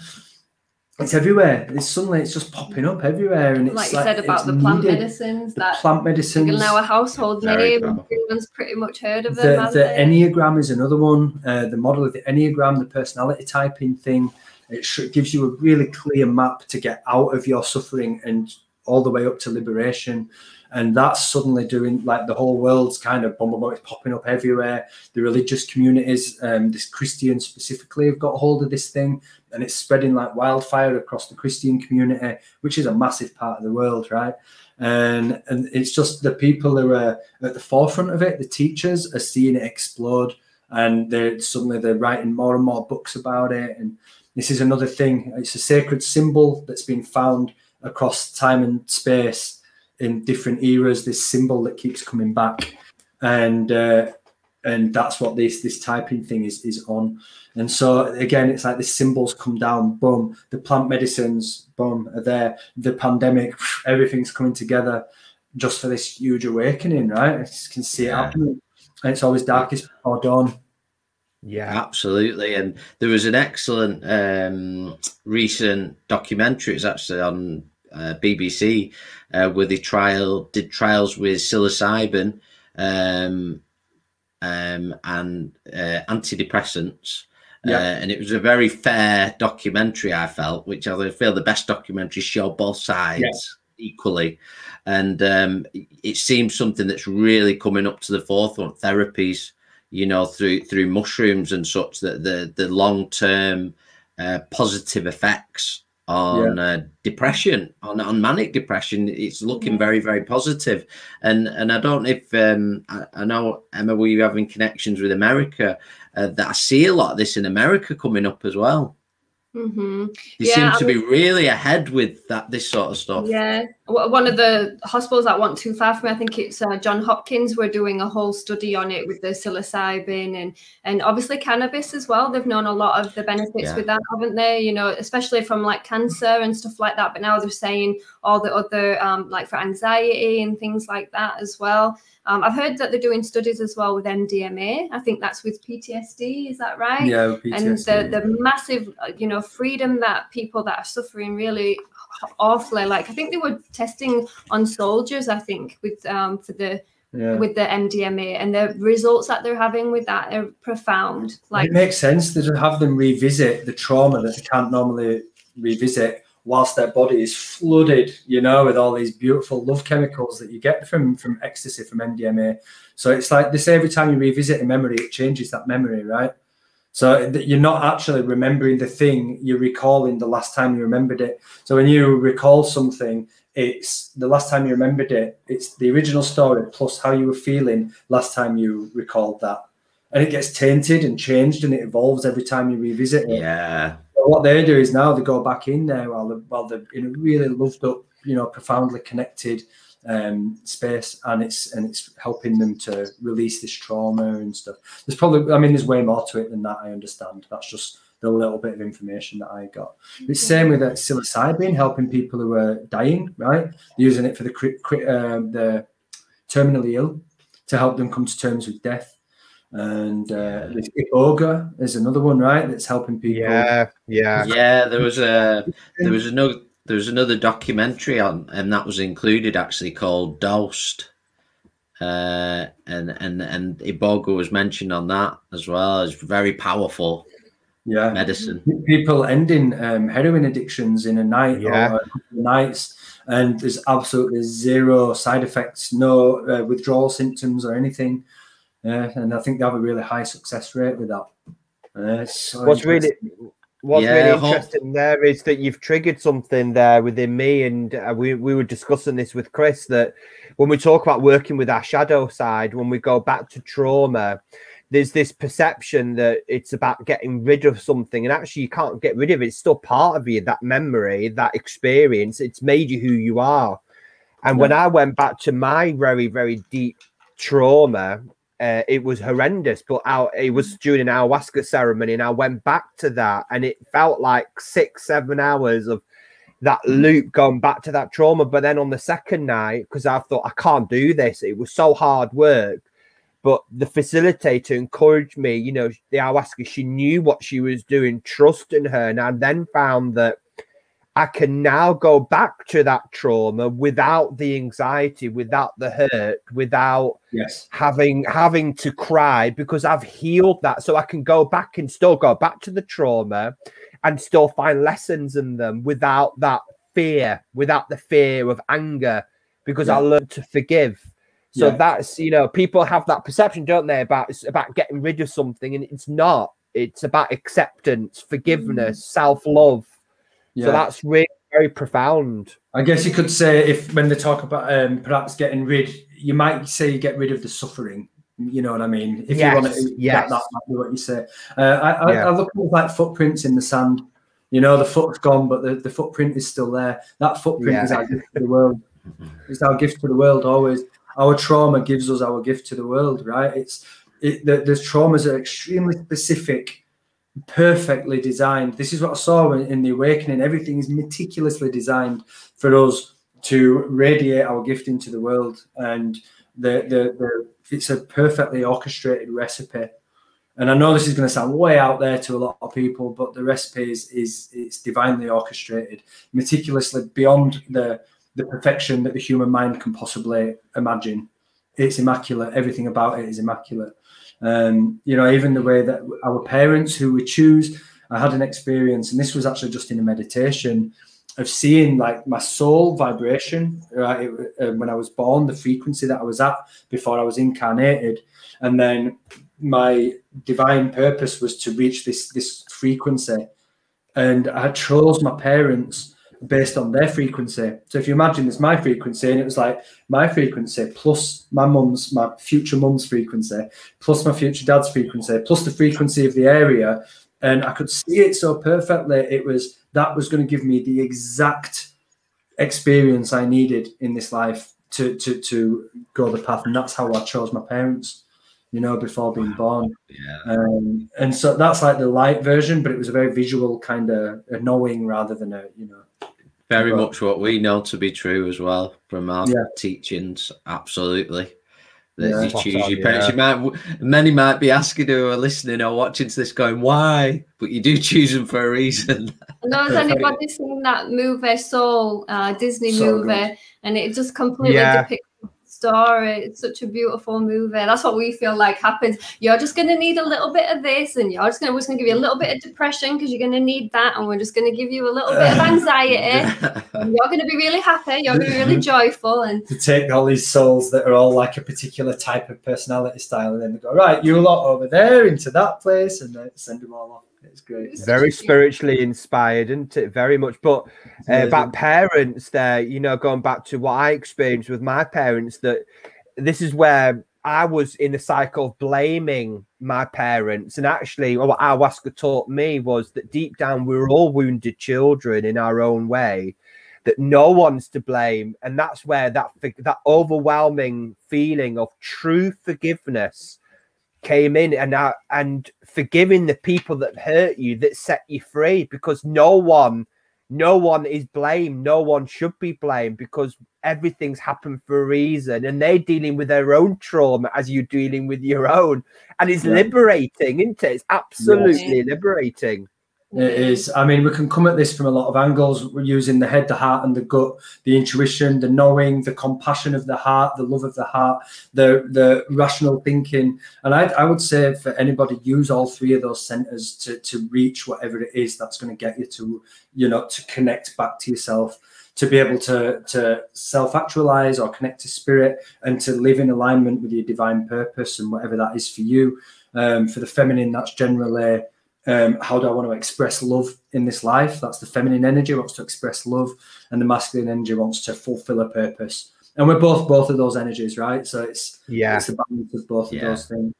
It's everywhere. It's just popping up everywhere. And it's like you said about the plant medicines, plant medicines. Now a household name, everyone's pretty much heard of them. The Enneagram is another one. The model of the Enneagram, the personality typing thing, it gives you a really clear map to get out of your suffering and all the way up to liberation. And that's suddenly doing, like, the whole world's kind of it's popping up everywhere. The religious communities, this Christian specifically, have got hold of this thing, and it's spreading like wildfire across the Christian community, which is a massive part of the world, right? And it's just the people who are at the forefront of it, the teachers, are seeing it explode, and they're writing more and more books about it. And this is another thing. It's a sacred symbol that's been found across time and space in different eras, this symbol that keeps coming back, and that's what this typing thing is on. And so again, it's like the symbols come down, boom, the plant medicines, boom, are there, the pandemic, everything's coming together just for this huge awakening, right? I just can see it happening, and it's always darkest before dawn. Yeah, absolutely. And there was an excellent recent documentary. It's actually on BBC where they did trials with psilocybin and antidepressants. And it was a very fair documentary, I felt, which I feel the best documentaries show both sides equally. And it seems something that's really coming up to the forefront, therapies, through mushrooms and such, that the long-term positive effects on depression, on manic depression, it's looking very, very positive. And I don't know if I know, Emma, were you having connections with America, that I see a lot of this in America coming up as well. Mm-hmm. You seem to be really ahead with this sort of stuff. Yeah, one of the hospitals that weren't too far from me, I think it's John Hopkins, we're doing a whole study on it with the psilocybin and obviously cannabis as well. They've known a lot of the benefits with that, haven't they? Especially from like cancer and stuff like that. But now they're saying all the other like for anxiety and things like that as well. I've heard that they're doing studies as well with MDMA. I think that's with PTSD. Is that right? Yeah, PTSD. And the massive, freedom that people that are suffering really awfully. Like I think they were testing on soldiers. I think with the MDMA, and the results that they're having with that are profound. Like it makes sense to have them revisit the trauma that they can't normally revisit, whilst their body is flooded, with all these beautiful love chemicals that you get from ecstasy, from MDMA. So it's like they say, every time you revisit a memory, it changes that memory, right? So you're not actually remembering the thing, you're recalling the last time you remembered it. So when you recall something, it's the last time you remembered it, it's the original story plus how you were feeling last time you recalled that. And it gets tainted and changed, and it evolves every time you revisit it. Yeah. What they do is now they go back in there while they're in a really loved up, profoundly connected space, and it's helping them to release this trauma and stuff. There's way more to it than that, I understand. That's just the little bit of information that I got. It's same with psilocybin, helping people who are dying, right? They're using it for the terminally ill, to help them come to terms with death. And this Iboga is another one, right? That's helping people. Yeah. There was another documentary on, and that was included actually, called Dosed. And Iboga was mentioned on that as well. It's very powerful medicine. People ending heroin addictions in a night or a couple of nights, and there's absolutely zero side effects, no withdrawal symptoms or anything. And I think they have a really high success rate with that. What's really interesting there is that you've triggered something there within me, and we were discussing this with Chris, that when we talk about working with our shadow side, when we go back to trauma, there's this perception that it's about getting rid of something, and actually you can't get rid of it. It's still part of you, that memory, that experience. It's made you who you are. And when I went back to my very, very deep trauma, it was horrendous, but it was during an ayahuasca ceremony, and I went back to that, and it felt like 6-7 hours of that loop going back to that trauma. But then on the second night, because I thought, I can't do this, it was so hard work, but the facilitator encouraged me, you know, the ayahuasca, she knew what she was doing, trust in her. And I then found that I can now go back to that trauma without the anxiety, without the hurt, without having to cry, because I've healed that. So I can go back and still go back to the trauma and still find lessons in them without that fear, without the fear of anger, because I learned to forgive. So that's, you know, people have that perception, don't they, about it's about getting rid of something, and it's not. It's about acceptance, forgiveness, self-love. So that's really very profound. I guess you could say, if when they talk about perhaps getting rid, you might say you get rid of the suffering. You know what I mean? If you want to, that might be what you say. I look at like footprints in the sand. You know, the foot's gone, but the footprint is still there. That footprint is our gift to the world. It's our gift to the world always. Our trauma gives us our gift to the world, right? The traumas are extremely specific, perfectly designed. This is what I saw in the awakening. Everything is meticulously designed for us to radiate our gift into the world, and it's a perfectly orchestrated recipe. And I know this is going to sound way out there to a lot of people, but the recipe is divinely orchestrated, meticulously beyond the perfection that the human mind can possibly imagine. It's immaculate. Everything about it is immaculate. You know, even the way that our parents who we choose, I had an experience, and this was actually just in a meditation, of seeing like my soul vibration, right? When I was born, the frequency that I was at before I was incarnated. And then my divine purpose was to reach this frequency. And I chose my parents based on their frequency. So if you imagine it's my frequency, and it was like my frequency plus my future mum's frequency, plus my future dad's frequency, plus the frequency of the area, and I could see it so perfectly. That was going to give me the exact experience I needed in this life to go the path, and that's how I chose my parents, you know, before being born. And so that's like the light version, but it was a very visual kind of a knowing rather than a, you know. Very much what we know to be true as well from our teachings. Absolutely. That you choose your parents. Many might be asking who are listening or watching to this going, why? But you do choose them for a reason. Has anybody seen that movie Soul, Disney movie? Good. And it just completely depicts the story. It's such a beautiful movie. That's what we feel like happens. You're just going to need a little bit of this, and we're just going to give you a little bit of depression because you're going to need that, and we're just going to give you a little bit of anxiety. And you're going to be really happy. You're going to be really joyful. And to take all these souls that are all like a particular type of personality style, and then they go, right, you lot over there into that place, and then send them all off. It's great. It's very spiritually inspired, isn't it? Very much. But about parents there, you know, going back to what I experienced with my parents, that this is where I was in a cycle of blaming my parents. And actually, what ayahuasca taught me was that deep down, we're all wounded children in our own way, that no one's to blame. And that's where that overwhelming feeling of true forgiveness came in, and forgiving the people that hurt you, that set you free, because no one no one is blamed. No one should be blamed because everything's happened for a reason, and they're dealing with their own trauma as you're dealing with your own. And it's liberating, isn't it? It's absolutely liberating. It is. I mean, we can come at this from a lot of angles. We're using the head, the heart, and the gut, the intuition, the knowing, the compassion of the heart, the love of the heart, the rational thinking. And I would say for anybody, use all three of those centers to reach whatever it is that's going to get you to, to connect back to yourself, to be able to self-actualize or connect to spirit, and to live in alignment with your divine purpose and whatever that is for you. For the feminine, that's generally how do I want to express love in this life? That's the feminine energy, wants to express love, and the masculine energy wants to fulfill a purpose. And we're both of those energies, right? So it's the balance of both of those things.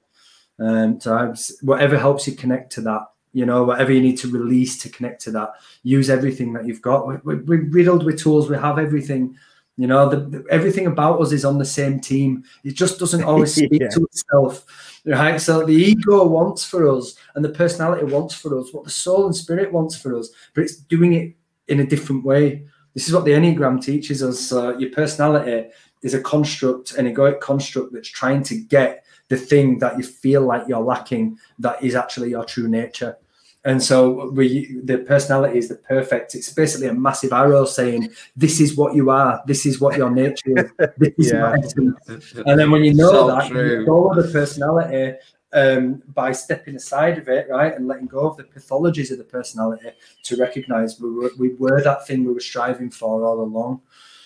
So whatever helps you connect to that, whatever you need to release to connect to that, use everything that you've got. We're riddled with tools. We have everything. Everything about us is on the same team. It just doesn't always speak to itself, right? So the ego wants for us, and the personality wants for us what the soul and spirit wants for us, but it's doing it in a different way. This is what the Enneagram teaches us. Your personality is a construct, an egoic construct that's trying to get the thing that you feel like you're lacking, that is actually your true nature. And so the personality is the perfect. It's basically a massive arrow saying, this is what you are. This is what your nature is. This is your essence. And then when you know that, you follow the personality by stepping aside of it, right, and letting go of the pathologies of the personality to recognize we were that thing we were striving for all along.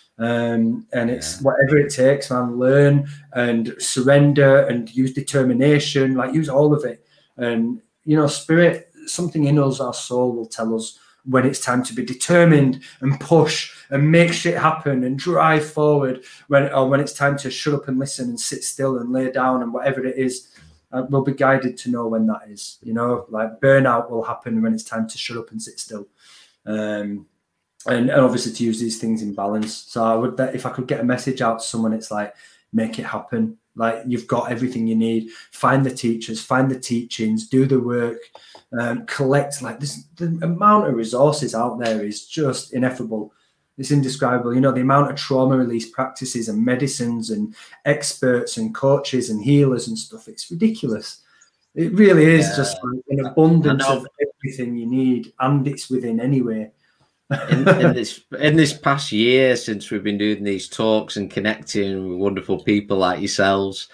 And it's whatever it takes, man. Learn and surrender and use determination, use all of it. And, spirit, something in us, our soul will tell us when it's time to be determined and push and make shit happen and drive forward, when it's time to shut up and listen and sit still and lay down, and whatever it is, we'll be guided to know when that is. Burnout will happen when it's time to shut up and sit still, and obviously to use these things in balance. So if I could get a message out to someone, it's make it happen. You've got everything you need. Find the teachers, find the teachings, do the work, collect. The amount of resources out there is just ineffable. It's indescribable. The amount of trauma release practices and medicines and experts and coaches and healers and stuff, it's ridiculous. It really is just an abundance of everything you need, and it's within anyway. in this past year, since we've been doing these talks and connecting with wonderful people like yourselves,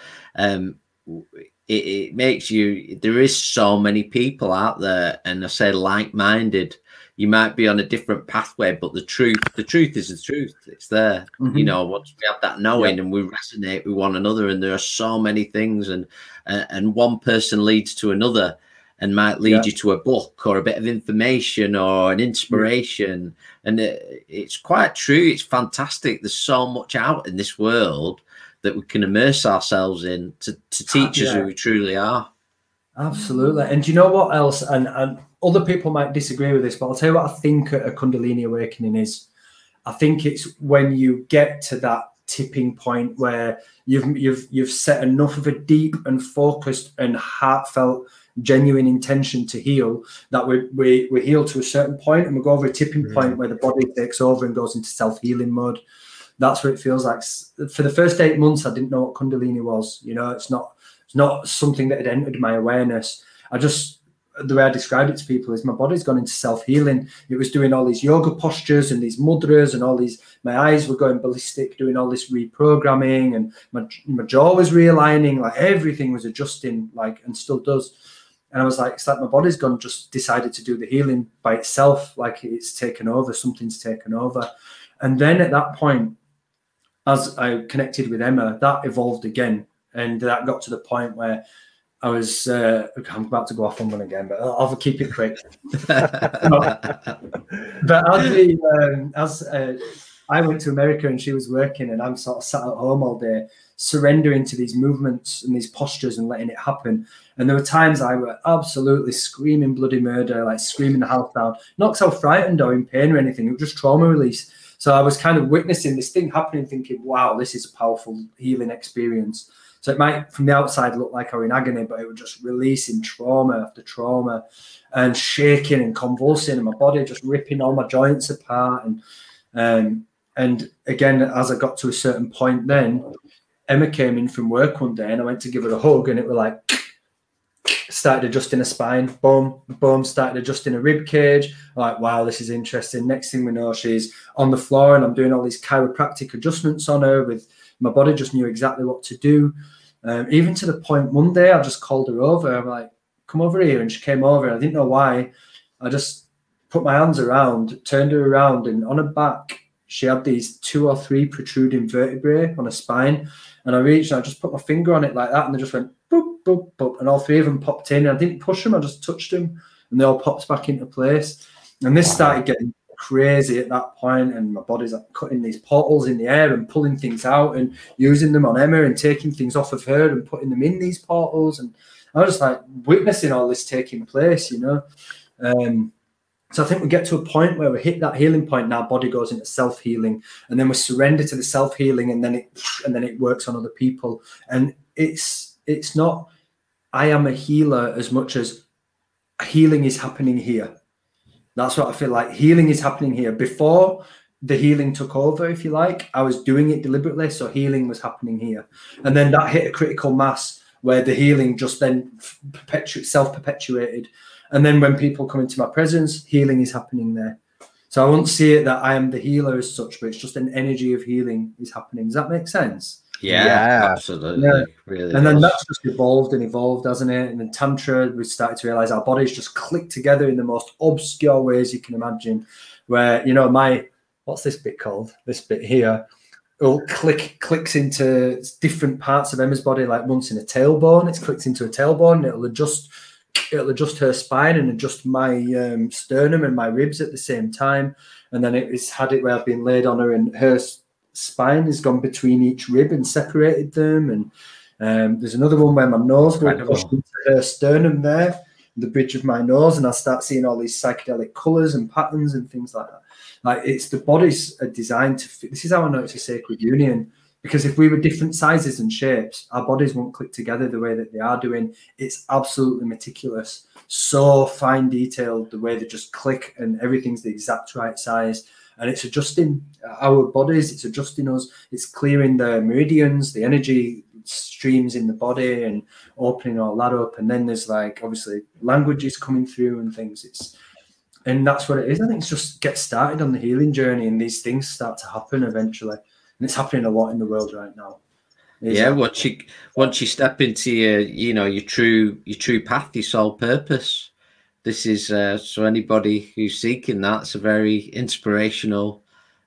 it makes you, there is so many people out there, and I say like-minded. You might be on a different pathway, but the truth is the truth. It's there. Once we have that knowing and we resonate with one another, and there are so many things, and one person leads to another, and might lead you to a book or a bit of information or an inspiration. And it's quite true. It's fantastic. There's so much out in this world that we can immerse ourselves in to teach us who we truly are. Absolutely. And do you know what else? And other people might disagree with this, but I'll tell you what I think a Kundalini awakening is. I think it's when you get to that tipping point where you've set enough of a deep and focused and heartfelt, genuine intention to heal, that we heal to a certain point, and we go over a tipping point where the body takes over and goes into self-healing mode. That's what it feels like. For the first 8 months, I didn't know what Kundalini was. It's not something that had entered my awareness. The way I described it to people is my body's gone into self-healing. It was doing all these yoga postures and these mudras and all these, my eyes were going ballistic, doing all this reprogramming, and my jaw was realigning, everything was adjusting, and still does. And I was like, it's like my body's just decided to do the healing by itself, it's taken over, something's taken over. And then at that point, as I connected with Emma, that evolved again. And that got to the point where I was, I'm about to go off on one again, but I'll keep it quick. But as I went to America and she was working, and I'm sort of sat at home all day, surrendering to these movements and these postures and letting it happen. And there were times I were absolutely screaming bloody murder, screaming the house down, not so frightened or in pain or anything. It was just trauma release. So I was kind of witnessing this thing happening, thinking, wow, this is a powerful healing experience. So it might, from the outside, look like I were in agony, but it was just releasing trauma after trauma and shaking and convulsing, and my body just ripping all my joints apart. And again, as I got to a certain point, then Emma came in from work one day, and I went to give her a hug, and it was like, started adjusting a spine, boom, boom, started adjusting a rib cage. I'm like, wow, this is interesting. Next thing we know, she's on the floor, and I'm doing all these chiropractic adjustments on her. With my body just knew exactly what to do. Even to the point one day, I just called her over. I'm like, come over here, and she came over. I didn't know why. I just put my hands around, turned her around, and on her back, she had these 2 or 3 protruding vertebrae on her spine. And I reached and I just put my finger on it like that, and they just went boop, boop, boop, and all 3 of them popped in. And I didn't push them, I just touched them, and they all popped back into place. And this started getting crazy at that point, and my body's like cutting these portals in the air and pulling things out and using them on Emma and taking things off of her and putting them in these portals. And I was just like witnessing all this taking place, you know. So I think we get to a point where we hit that healing point, and our body goes into self-healing, and then we surrender to the self-healing, and then it works on other people. And it's not I am a healer as much as healing is happening here. That's what I feel like. Healing is happening here. Before the healing took over, if you like, I was doing it deliberately, so healing was happening here. And then that hit a critical mass where the healing just then self-perpetuated. And then when people come into my presence, healing is happening there. So I won't see it that I am the healer as such, but it's just an energy of healing is happening. Does that make sense? Yeah, absolutely. Yeah. Really and then that's just evolved and evolved, hasn't it? And in Tantra, we started to realize our bodies just click together in the most obscure ways you can imagine. Where, you know, what's this bit called? This bit here. It'll clicks into different parts of Emma's body, like once in a tailbone, it's clicked into a tailbone, it'll adjust her spine and adjust my sternum and my ribs at the same time. And then it's had it where I've been laid on her, and her spine has gone between each rib and separated them. And there's another one where my nose will push into her sternum there, the bridge of my nose, and I start seeing all these psychedelic colours and patterns and things like that. Like, it's the bodies are designed to fit. This is how I know it's a sacred union. Because if we were different sizes and shapes, our bodies won't click together the way that they are doing. It's absolutely meticulous, so fine detailed, the way they just click, and everything's the exact right size. And it's adjusting our bodies, it's adjusting us, it's clearing the meridians, the energy streams in the body, and opening all that up. And then there's, like, obviously languages coming through and things. And that's what it is. I think it's just get started on the healing journey, and these things start to happen eventually. And it's happening a lot in the world right now. Yeah, once you step into your true path, your soul purpose. This is so anybody who's seeking that, it's a very inspirational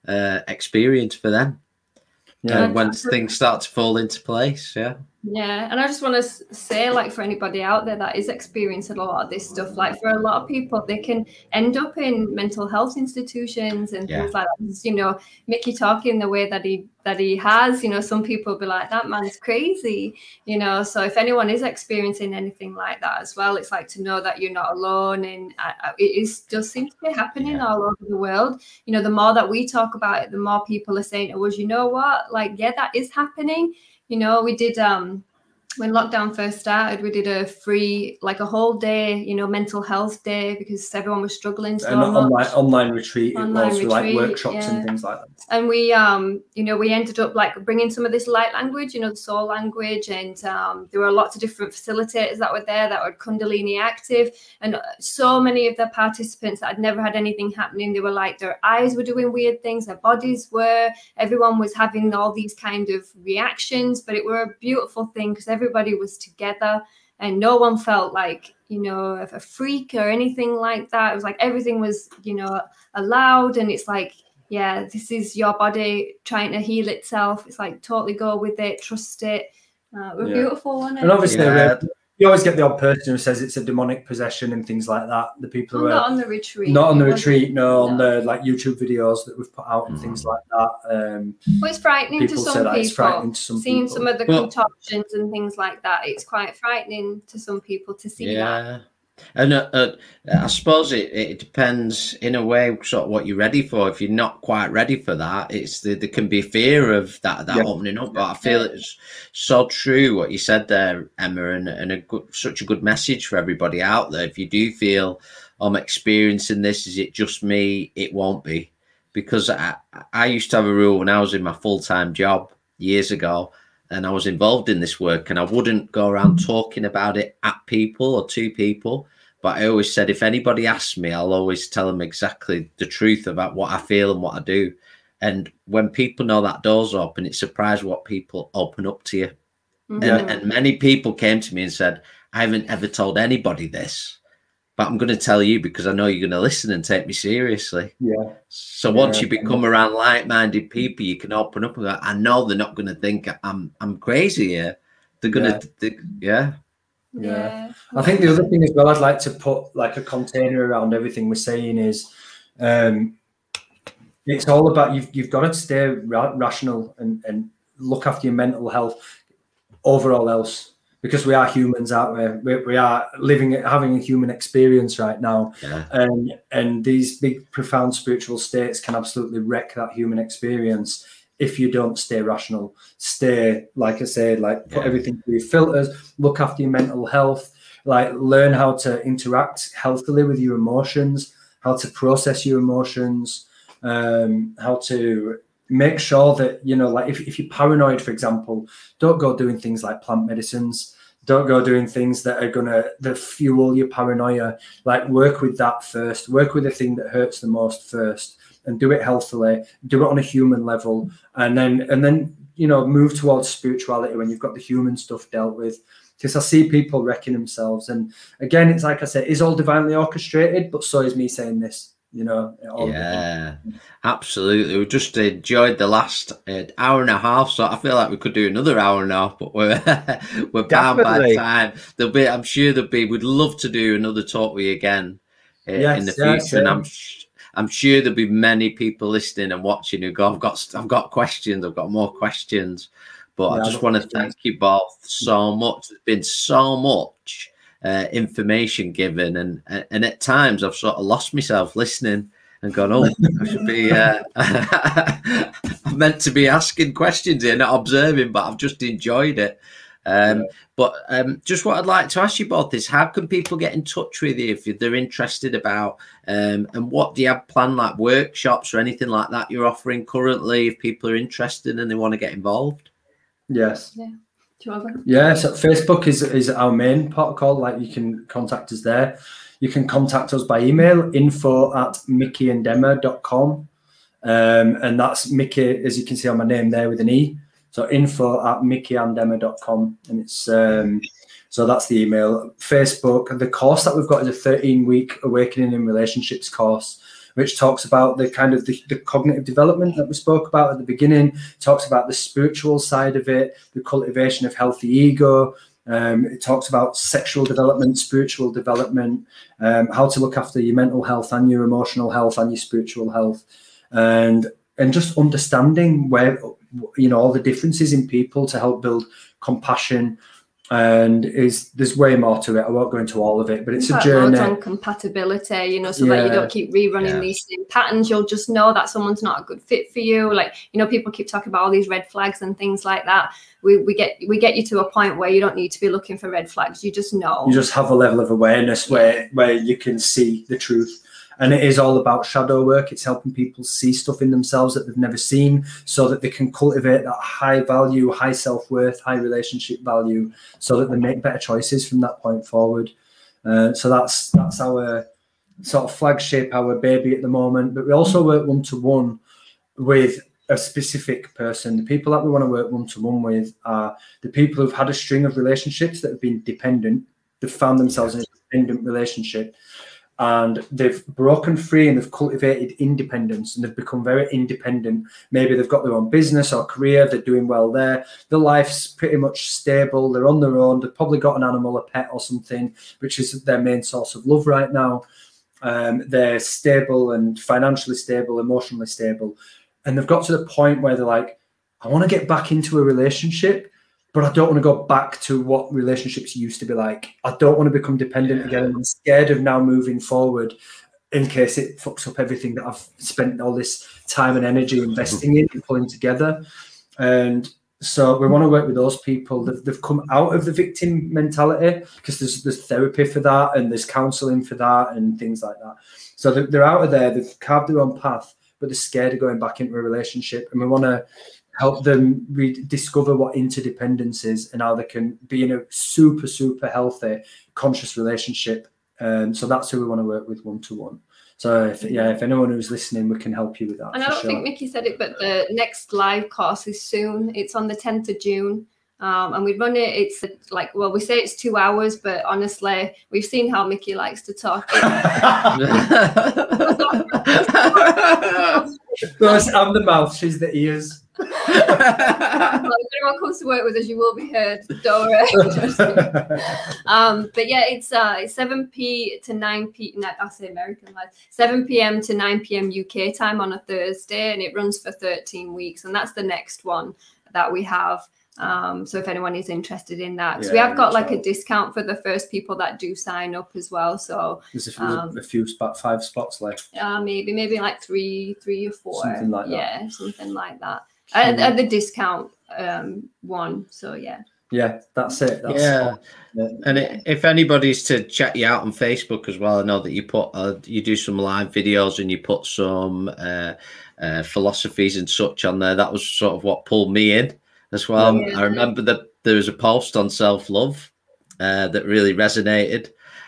experience for them. Yeah, when things start to fall into place. Yeah, and I just want to say, like, for anybody out there that is experiencing a lot of this stuff, like, for a lot of people, they can end up in mental health institutions and things like that. You know, Mickey talking the way that he has, you know, some people be like, that man's crazy, you know. So if anyone is experiencing anything like that as well, it's like to know that you're not alone, and it just seems to be happening all over the world. You know, the more that we talk about it, the more people are saying to us, you know what, like, yeah, that is happening. You know, we did, when lockdown first started, we did a free, like, a whole day, you know, mental health day, because everyone was struggling so much. Online retreat, like workshops and things like that. And we, you know, we ended up, like, bringing some of this light language, you know, the soul language, and there were lots of different facilitators that were there that were Kundalini active, and so many of the participants that had never had anything happening, they were like, their eyes were doing weird things, their bodies were, everyone was having all these kind of reactions, but it were a beautiful thing because everybody was together and no one felt like, you know, a freak or anything like that. It was like everything was, you know, allowed, and it's like, yeah, this is your body trying to heal itself. It's like, totally go with it, trust it. Beautiful, wasn't it? And obviously, you always get the odd person who says it's a demonic possession and things like that. The people who are not on the retreat. Not on the retreat, no, on the, like, YouTube videos that we've put out and things like that. Well, it's frightening to some people. It's frightening to some seeing people. Some of the contortions and things like that. It's quite frightening to some people to see that. And I suppose it depends in a way sort of what you're ready for. If you're not quite ready for that, there can be fear of that opening up. But I feel it's so true what you said there, Emma, and such a good message for everybody out there. If you do feel I'm experiencing this, is it just me? It won't be, because I used to have a rule when I was in my full-time job years ago, and I was involved in this work, and I wouldn't go around talking about it at people or to people. But I always said, if anybody asks me, I'll always tell them exactly the truth about what I feel and what I do. And when people know that door's open, it's surprised what people open up to you. Mm-hmm. And many people came to me and said, I haven't ever told anybody this, but I'm going to tell you because I know you're going to listen and take me seriously. Yeah. So once you become around like-minded people, you can open up and go, I know they're not going to think I'm crazy here. They're going to think, Yeah. I think the other thing as well I'd like to put like a container around everything we're saying is it's all about you've got to stay rational and look after your mental health over all else, because we are humans, aren't we? We are having a human experience right now, and these big profound spiritual states can absolutely wreck that human experience if you don't stay rational, like I said, like put everything through filters, look after your mental health, like learn how to interact healthily with your emotions, how to process your emotions, how to make sure that, you know, like if you're paranoid, for example, don't go doing things like plant medicines. Don't go doing things that are that fuel your paranoia. Like work with that first. Work with the thing that hurts the most first, and do it healthily. Do it on a human level, and then you know, move towards spirituality when you've got the human stuff dealt with. Because I see people wrecking themselves, and again, it's like I said, it's all divinely orchestrated, but so is me saying this. You know, absolutely. We just enjoyed the last hour and a half, so I feel like we could do another hour and a half, but we're bound by time. I'm sure we'd love to do another talk with you again in the future, and I'm sure there'll be many people listening and watching who go, I've got questions, I've got more questions, but I just want to thank you both so much. There's been so much information given, and at times I've sort of lost myself listening and gone, I should be I'm meant to be asking questions here, not observing, but I've just enjoyed it. But just what I'd like to ask you both is, how can people get in touch with you if they're interested about and what do you have planned, like workshops or anything like that you're offering currently, if people are interested and they want to get involved? Yes. Yeah, so Facebook is our main protocol. Like, you can contact us there. You can contact us by email, info@mickeyandemma.com. And that's Mickey, as you can see on my name there, with an E. So info@mickeyandemma.com. And it's so that's the email. Facebook, the course that we've got is a 13-week Awakening in Relationships course, which talks about the kind of the cognitive development that we spoke about at the beginning, talks about the spiritual side of it, the cultivation of healthy ego. It talks about sexual development, spiritual development, how to look after your mental health and your emotional health and your spiritual health, and just understanding where, you know, all the differences in people to help build compassion. And there's way more to it. I won't go into all of it, but it's a journey. On compatibility, you know, so that you don't keep rerunning these same patterns. You'll just know that someone's not a good fit for you. Like, you know, people keep talking about all these red flags and things like that. We get you to a point where you don't need to be looking for red flags. You just know. You just have a level of awareness where you can see the truth. And it is all about shadow work. It's helping people see stuff in themselves that they've never seen, so that they can cultivate that high value, high self-worth, high relationship value, so that they make better choices from that point forward. So that's our sort of flagship, our baby at the moment. But we also work one-to-one with a specific person. The people that we want to work one-to-one with are the people who've had a string of relationships that have been dependent. They've found themselves in a dependent relationship, and they've broken free and they've cultivated independence, and they've become very independent. Maybe they've got their own business or career, they're doing well there. Their life's pretty much stable, they're on their own, they've probably got an animal, a pet or something, which is their main source of love right now. They're stable and financially stable, emotionally stable. And they've got to the point where they're like, I want to get back into a relationship, but I don't want to go back to what relationships used to be like. I don't want to become dependent again. I'm scared of now moving forward in case it fucks up everything that I've spent all this time and energy investing in and pulling together. And so we want to work with those people. They've come out of the victim mentality, because there's therapy for that, and there's counselling for that, and things like that. So they're out of there. They've carved their own path, but they're scared of going back into a relationship. And we want to help them rediscover what interdependence is and how they can be in a super, super healthy, conscious relationship. So that's who we want to work with one-to-one. So if anyone who's listening, we can help you with that. And I don't think Mickey said it, but the next live course is soon. It's on the 10th of June. And we run it. It's like, well, we say it's 2 hours, but honestly, we've seen how Mickey likes to talk. I'm the mouth, she's the ears. Well, if anyone comes to work with us, you will be heard. Don't worry. But yeah, it's 7 p to 9 p. I say American live. 7 p.m. to 9 p.m. UK time on a Thursday, and it runs for 13 weeks. And that's the next one that we have. So if anyone is interested in that, because we have got like a discount for the first people that do sign up as well. So there's a few 5 spots left. Maybe like three or 4. Something like that. Yeah, something like that. At the discount one. So yeah. Yeah, that's it. And if anybody's to check you out on Facebook as well, I know that you put you do some live videos and you put some philosophies and such on there. That was sort of what pulled me in as well. Yeah. I remember that there was a post on self-love that really resonated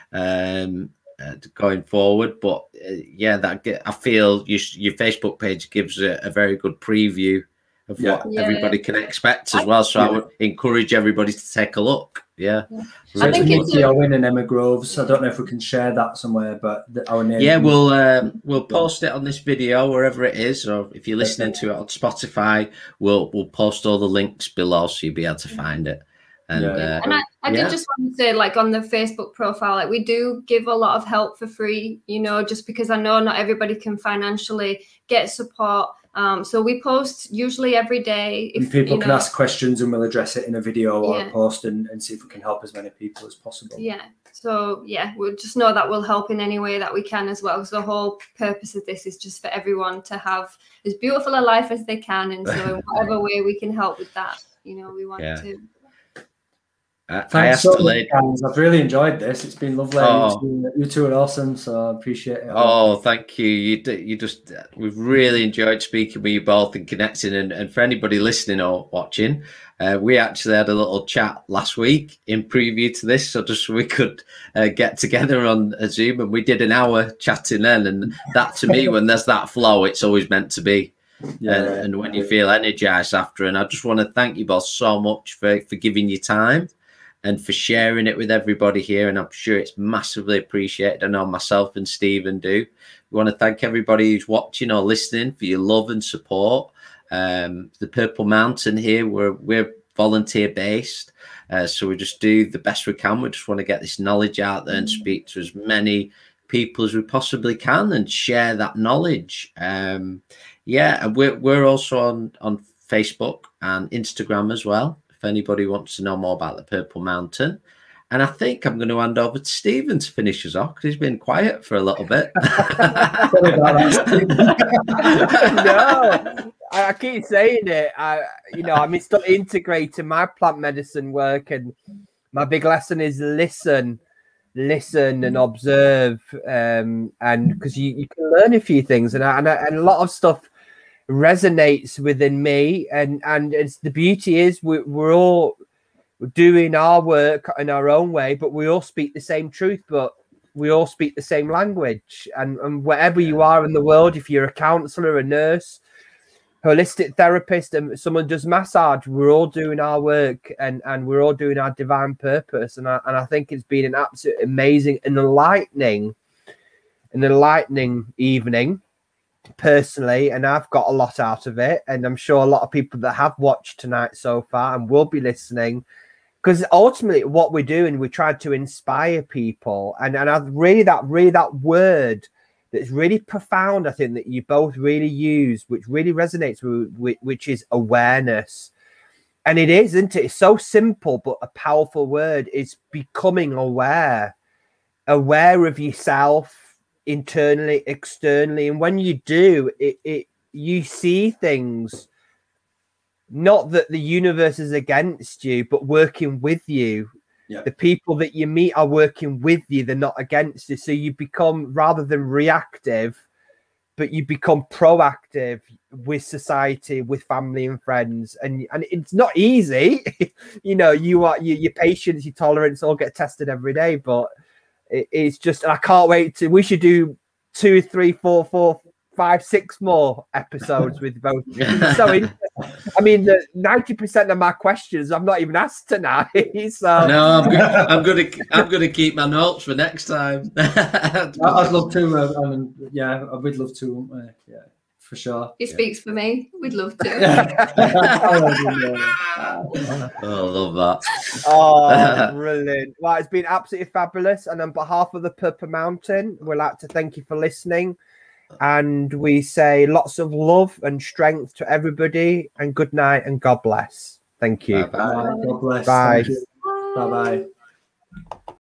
going forward. But I feel your Facebook page gives a very good preview of what everybody can expect as well. So I would encourage everybody to take a look. Yeah. I think it's Mickey Owen and Emma Groves. I don't know if we can share that somewhere, but our name. Yeah, we'll post it on this video wherever it is, or if you're listening to it on Spotify, we'll post all the links below so you'll be able to find it. And I did just want to say, like, on the Facebook profile, like, we do give a lot of help for free, just because I know not everybody can financially get support. So we post usually every day. If people can ask questions, and we'll address it in a video or a post and see if we can help as many people as possible. Yeah. So we'll just know that we'll help in any way that we can as well. So the whole purpose of this is just for everyone to have as beautiful a life as they can. And so in whatever way we can help with that, we want to. Thanks so much, guys. I've really enjoyed this. It's been lovely. You two are awesome, so I appreciate it. Oh, thank you. We've really enjoyed speaking with you both and connecting. And for anybody listening or watching, we actually had a little chat last week in preview to this, so just so we could get together on a Zoom, and we did an hour chatting then. And that, to me, when there's that flow, it's always meant to be. And when you feel energized after. And I just want to thank you both so much for giving your time and for sharing it with everybody here. And I'm sure it's massively appreciated. I know myself and Stephen do. We want to thank everybody who's watching or listening for your love and support. The Purple Mountain here, we're volunteer based. So we just do the best we can. We just want to get this knowledge out there and speak to as many people as we possibly can and share that knowledge. And we're also on Facebook and Instagram as well, if anybody wants to know more about the Purple Mountain. And I think I'm going to hand over to Stephen to finish us off, because he's been quiet for a little bit. No, I keep saying it. I'm still integrating my plant medicine work, and my big lesson is listen and observe, and because you can learn a few things, and a lot of stuff resonates within me, and it's the beauty is we're all doing our work in our own way, but we all speak the same truth, but we all speak the same language. And wherever you are in the world, if you're a counselor, a nurse, holistic therapist, and someone does massage, we're all doing our work, and we're all doing our divine purpose. And I think it's been an absolutely amazing and enlightening evening personally, and I've got a lot out of it, and I'm sure a lot of people that have watched tonight so far and will be listening, because ultimately what we're doing, we try to inspire people, and I really that word that's really profound, I think, that you both really use, which really resonates with, which is awareness. And it is, isn't it? It's so simple, but a powerful word is becoming aware of yourself internally, externally. And when you do, you see things, not that the universe is against you, but working with you. Yeah. The people that you meet are working with you. They're not against you. So you become, rather than reactive, but you become proactive with society, with family and friends. And it's not easy. You know, your patience, your tolerance all get tested every day, but it's just, and I can't wait we should do 2, 3, 4, 5, 6 more episodes with both. So I mean, the 90% of my questions I've not even asked tonight. So no, I'm gonna keep my notes for next time. I'd love to. I mean, yeah, we'd love to. Yeah, for sure. He speaks for me. We'd love to. Oh, I love that. Oh, brilliant. Well, it's been absolutely fabulous. And on behalf of the Purple Mountain, we'd like to thank you for listening. And we say lots of love and strength to everybody, and good night and God bless. Thank you. Bye. God bless. Bye. Bye bye.